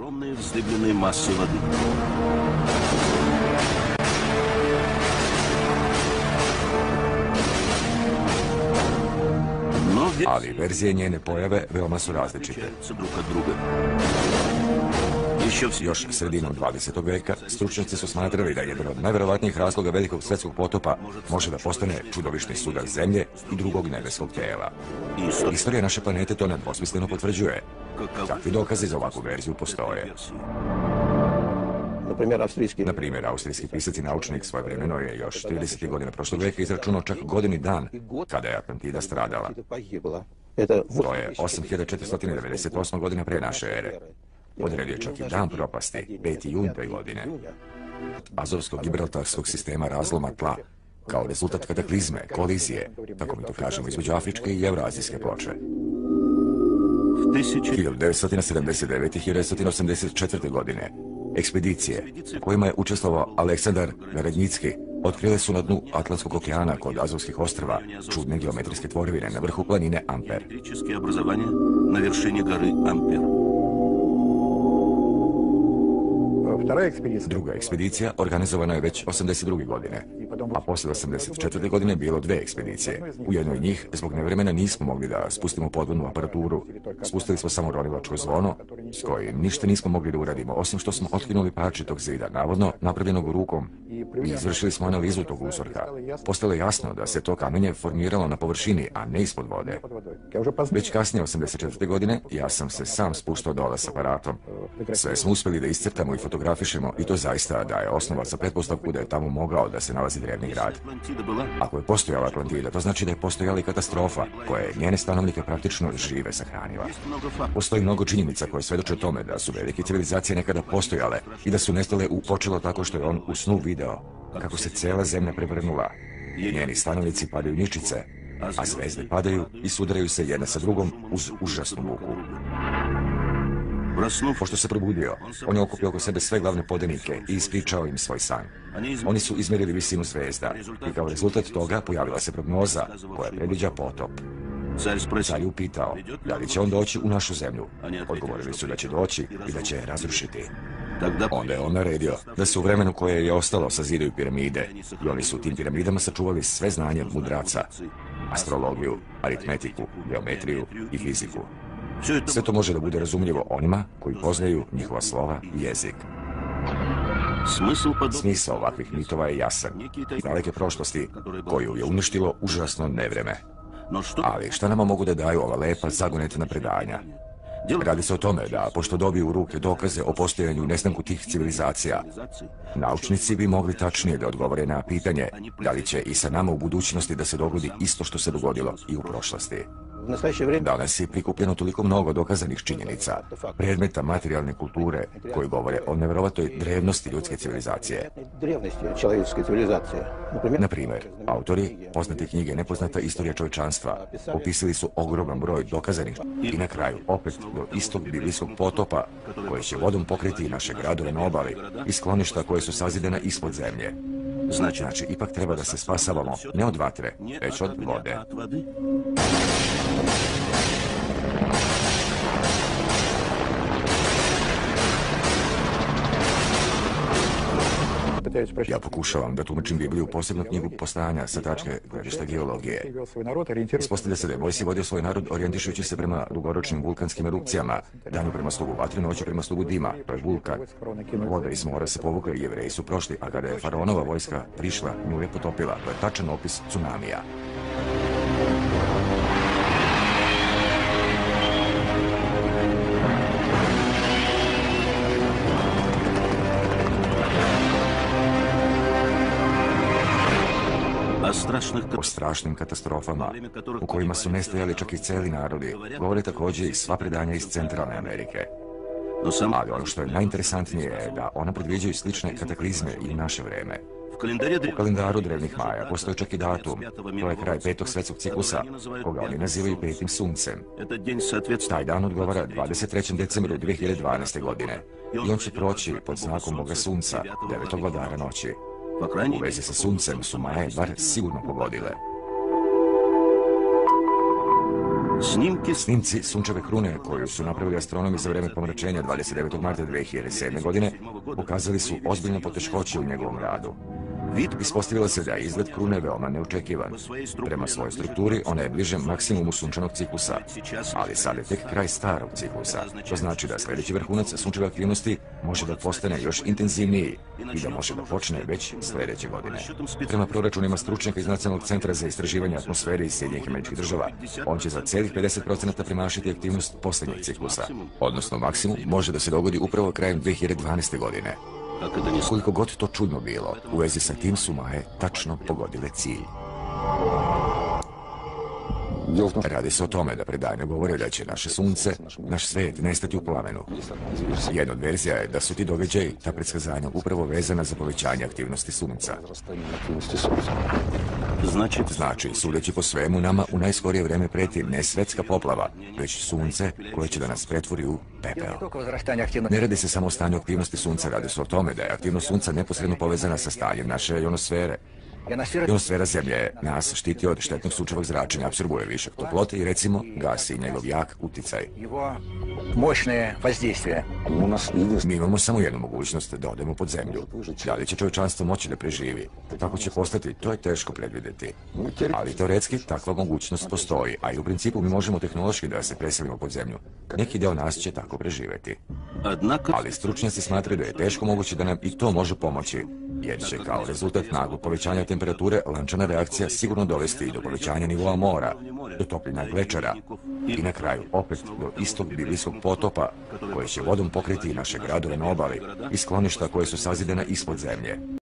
Ali verzije njene pojave veoma su različite. Još sredinom 20. veka stručnjaci su smatrali da jedan od najverovatnijih razloga velikog svjetskog potopa može da postane čudovišni sudar zemlje i drugog nebeskog tijela. Istorija naše planete to nedvosmisleno potvrđuje. Takvi dokazi za ovakvu verziju postoje. Na primjer, austrijski pisac i naučnik svojevremeno je još 30. godina prošlog veka izračunao čak godinu i dan kada je Atlantida stradala. To je 8498. godina pre naše ere. Odredio čak i dan propasti, 5. jun te godine. Azovsko-gibraltarskog sistema razloma tla, kao rezultat kataklizme, kolizije, tako mi to kažemo, između afričke i evroazijske ploče. 1979. i 1984. godine ekspedicije u kojima je učestvovao Aleksandar Verednicki otkrile su na dnu Atlantskog okeana kod Azovskih ostrva čudne geometrijske tvorevine na vrhu planine Amper. Druga ekspedicija organizovana je već 82. godine, a poslije 84. godine bilo dve ekspedicije. U jednoj njih, zbog nevremena, nismo mogli da spustimo podvodnu aparaturu. Spustili smo samo ronilačko zvono, s kojim ništa nismo mogli da uradimo, osim što smo otkinuli parče tog zida, navodno napravljenog rukom. I izvršili smo analizu tog uzorka. Postalo je jasno da se to kamenje formiralo na površini, a ne ispod vode. Već kasnije, 84. godine, ja sam se sam spuštao dole s aparatom. Sve smo uspjeli da iscrtamo i fotografišemo i to zaista daje osnova za pretpostavku da je tamo mogao da se nalazi drevni grad. Ako je postojala Atlantida, to znači da je postojala i katastrofa koja je njene stanovnike praktično žive sahranila. Postoji mnogo činjenica koje svedoče tome da su velike civilizacije nekada postojale i da su nestale u počelo tako što je on u snu video kako se cijela zemlja prevrnula. Njeni stanovnici padaju ničice, a zvezde padaju i sudaraju se jedna sa drugom uz užasnu muku. Pošto se probudio, on je okupio oko sebe sve glavne podanike i ispričao im svoj san. Oni su izmjerili visinu zvezda i kao rezultat toga pojavila se prognoza koja predviđa potop. Car je upitao da li će on doći u našu zemlju. Odgovorili su da će doći i da će je razrušiti. Onda je on naredio da se u vremenu koje je ostalo sazidaju piramide i oni su u tim piramidama sačuvali sve znanje mudraca, astrologiju, aritmetiku, geometriju i fiziku. Sve to može da bude razumljivo onima koji poznaju njihova slova i jezik. Smisao ovakvih mitova je jasan. Iz daleke prošlosti koju je uništilo užasno nevreme. Ali šta nama mogu da daju ova lepa zagonetna predanja? Radi se o tome da, pošto dobiju u ruke dokaze o postojanju i nestanku tih civilizacija, naučnici bi mogli tačnije da odgovore na pitanje da li će i sa nama u budućnosti da se dogodi isto što se dogodilo i u prošlosti. Danas je prikupljeno toliko mnogo dokazanih činjenica, predmeta materijalne kulture koji govore o nevjerovatoj drevnosti ljudske civilizacije. Na primjer, autori poznate knjige Nepoznata istorija čovječanstva opisali su ogroman broj dokazanih i na kraju opet do istog biblijskog potopa koji će vodom pokriti naše gradove na obali i skloništa koje su sazidana ispod zemlje. Znači, ipak treba da se spasavamo ne od vatre, već od vode. Ja pokušavam da tumačim Bibliju, posebno knjigu Postajanja sa tačke gledišta geologije. Ispostavlja se da je Mojsije vodio svoj narod orijentišujući se prema dugoročnim vulkanskim erupcijama, danju prema slugu vatre, noću prema slugu dima, to je vulkan. Voda iz mora se povukla i Jevreji su prošli, a kada je faraonova vojska prišla, nju je potopila. To je tačan opis tsunamija. O strašnim katastrofama, u kojima su nestajali čak i celi narodi, govore također i sva predanja iz Centralne Amerike. Ali ono što je najinteresantnije je da ona predviđaju slične kataklizme i u naše vreme. U kalendaru drevnih Maja postoji čak i datum, to je kraj 5. svetskog ciklusa, koga oni nazivaju petim suncem. Taj dan odgovara 23. decembru 2012. godine i on će proći pod znakom Boga Sunca, 9. vladara noći. U vezi sa suncem su Maje bar sigurno pogodile. Snimci sunčeve krune koju su napravili astronomi za vreme pomračenja 29. marta 2007. godine pokazali su ozbiljne poteškoće u njegovom radu. Ispostavilo se da je izgled krune veoma neočekivan. Prema svojoj strukturi ona je bliže maksimumu sunčanog ciklusa, ali sad je tek kraj starog ciklusa. To znači da sljedeći vrhunac sunčeve aktivnosti može da postane još intenzivniji i da može da počne već sljedeće godine. Prema proračunima stručnjaka iz Nacionalnog centra za istraživanje atmosfere iz Sjedinjenih Američkih Država, on će za celih 50% premašiti aktivnost posljednjeg ciklusa, odnosno maksimum može da se dogodi upravo krajem 2012. godine. Koliko god to čudno bilo, u vezi sa tim su Maje tačno pogodile cilj. Radi se o tome da predanje govore da će naše sunce, naš svet nestati u plamenu. Jedna od verzija je da su ti događaji, ta predskazanja, upravo vezana za povećanje aktivnosti sunca. Znači, sudeći po svemu, nama u najskorije vreme preti ne svetska poplava, već sunce koje će da nas pretvori u pepeo. Ne radi se samo o stanju aktivnosti sunca, radi se o tome da je aktivnost sunca neposredno povezana sa stanjem naše ionosfere. Ionosfera Zemlje nas štiti od štetnog sunčevog zračenja, apsorbuje višak toplote i recimo gasi njegov jak uticaj. Mi imamo samo jednu mogućnost da odemo pod zemlju. Da li će čovječanstvo moći da preživi? Kako će postati, to je teško predvidjeti. Ali teoretski takva mogućnost postoji, a i u principu mi možemo tehnološki da se preselimo pod zemlju. Neki deo nas će tako preživeti. Ali stručnjaci smatraju da je teško moguće da nam i to može pomoći, jer će kao rezultat naglog povećanja temperature lančana reakcija sigurno dovesti i do povećanja nivoa mora, do topljenja glečera i na kraju opet do istog biblijskog potopa koje će vodom pokriti naše gradove na obali i skloništa koje su sazidana ispod zemlje.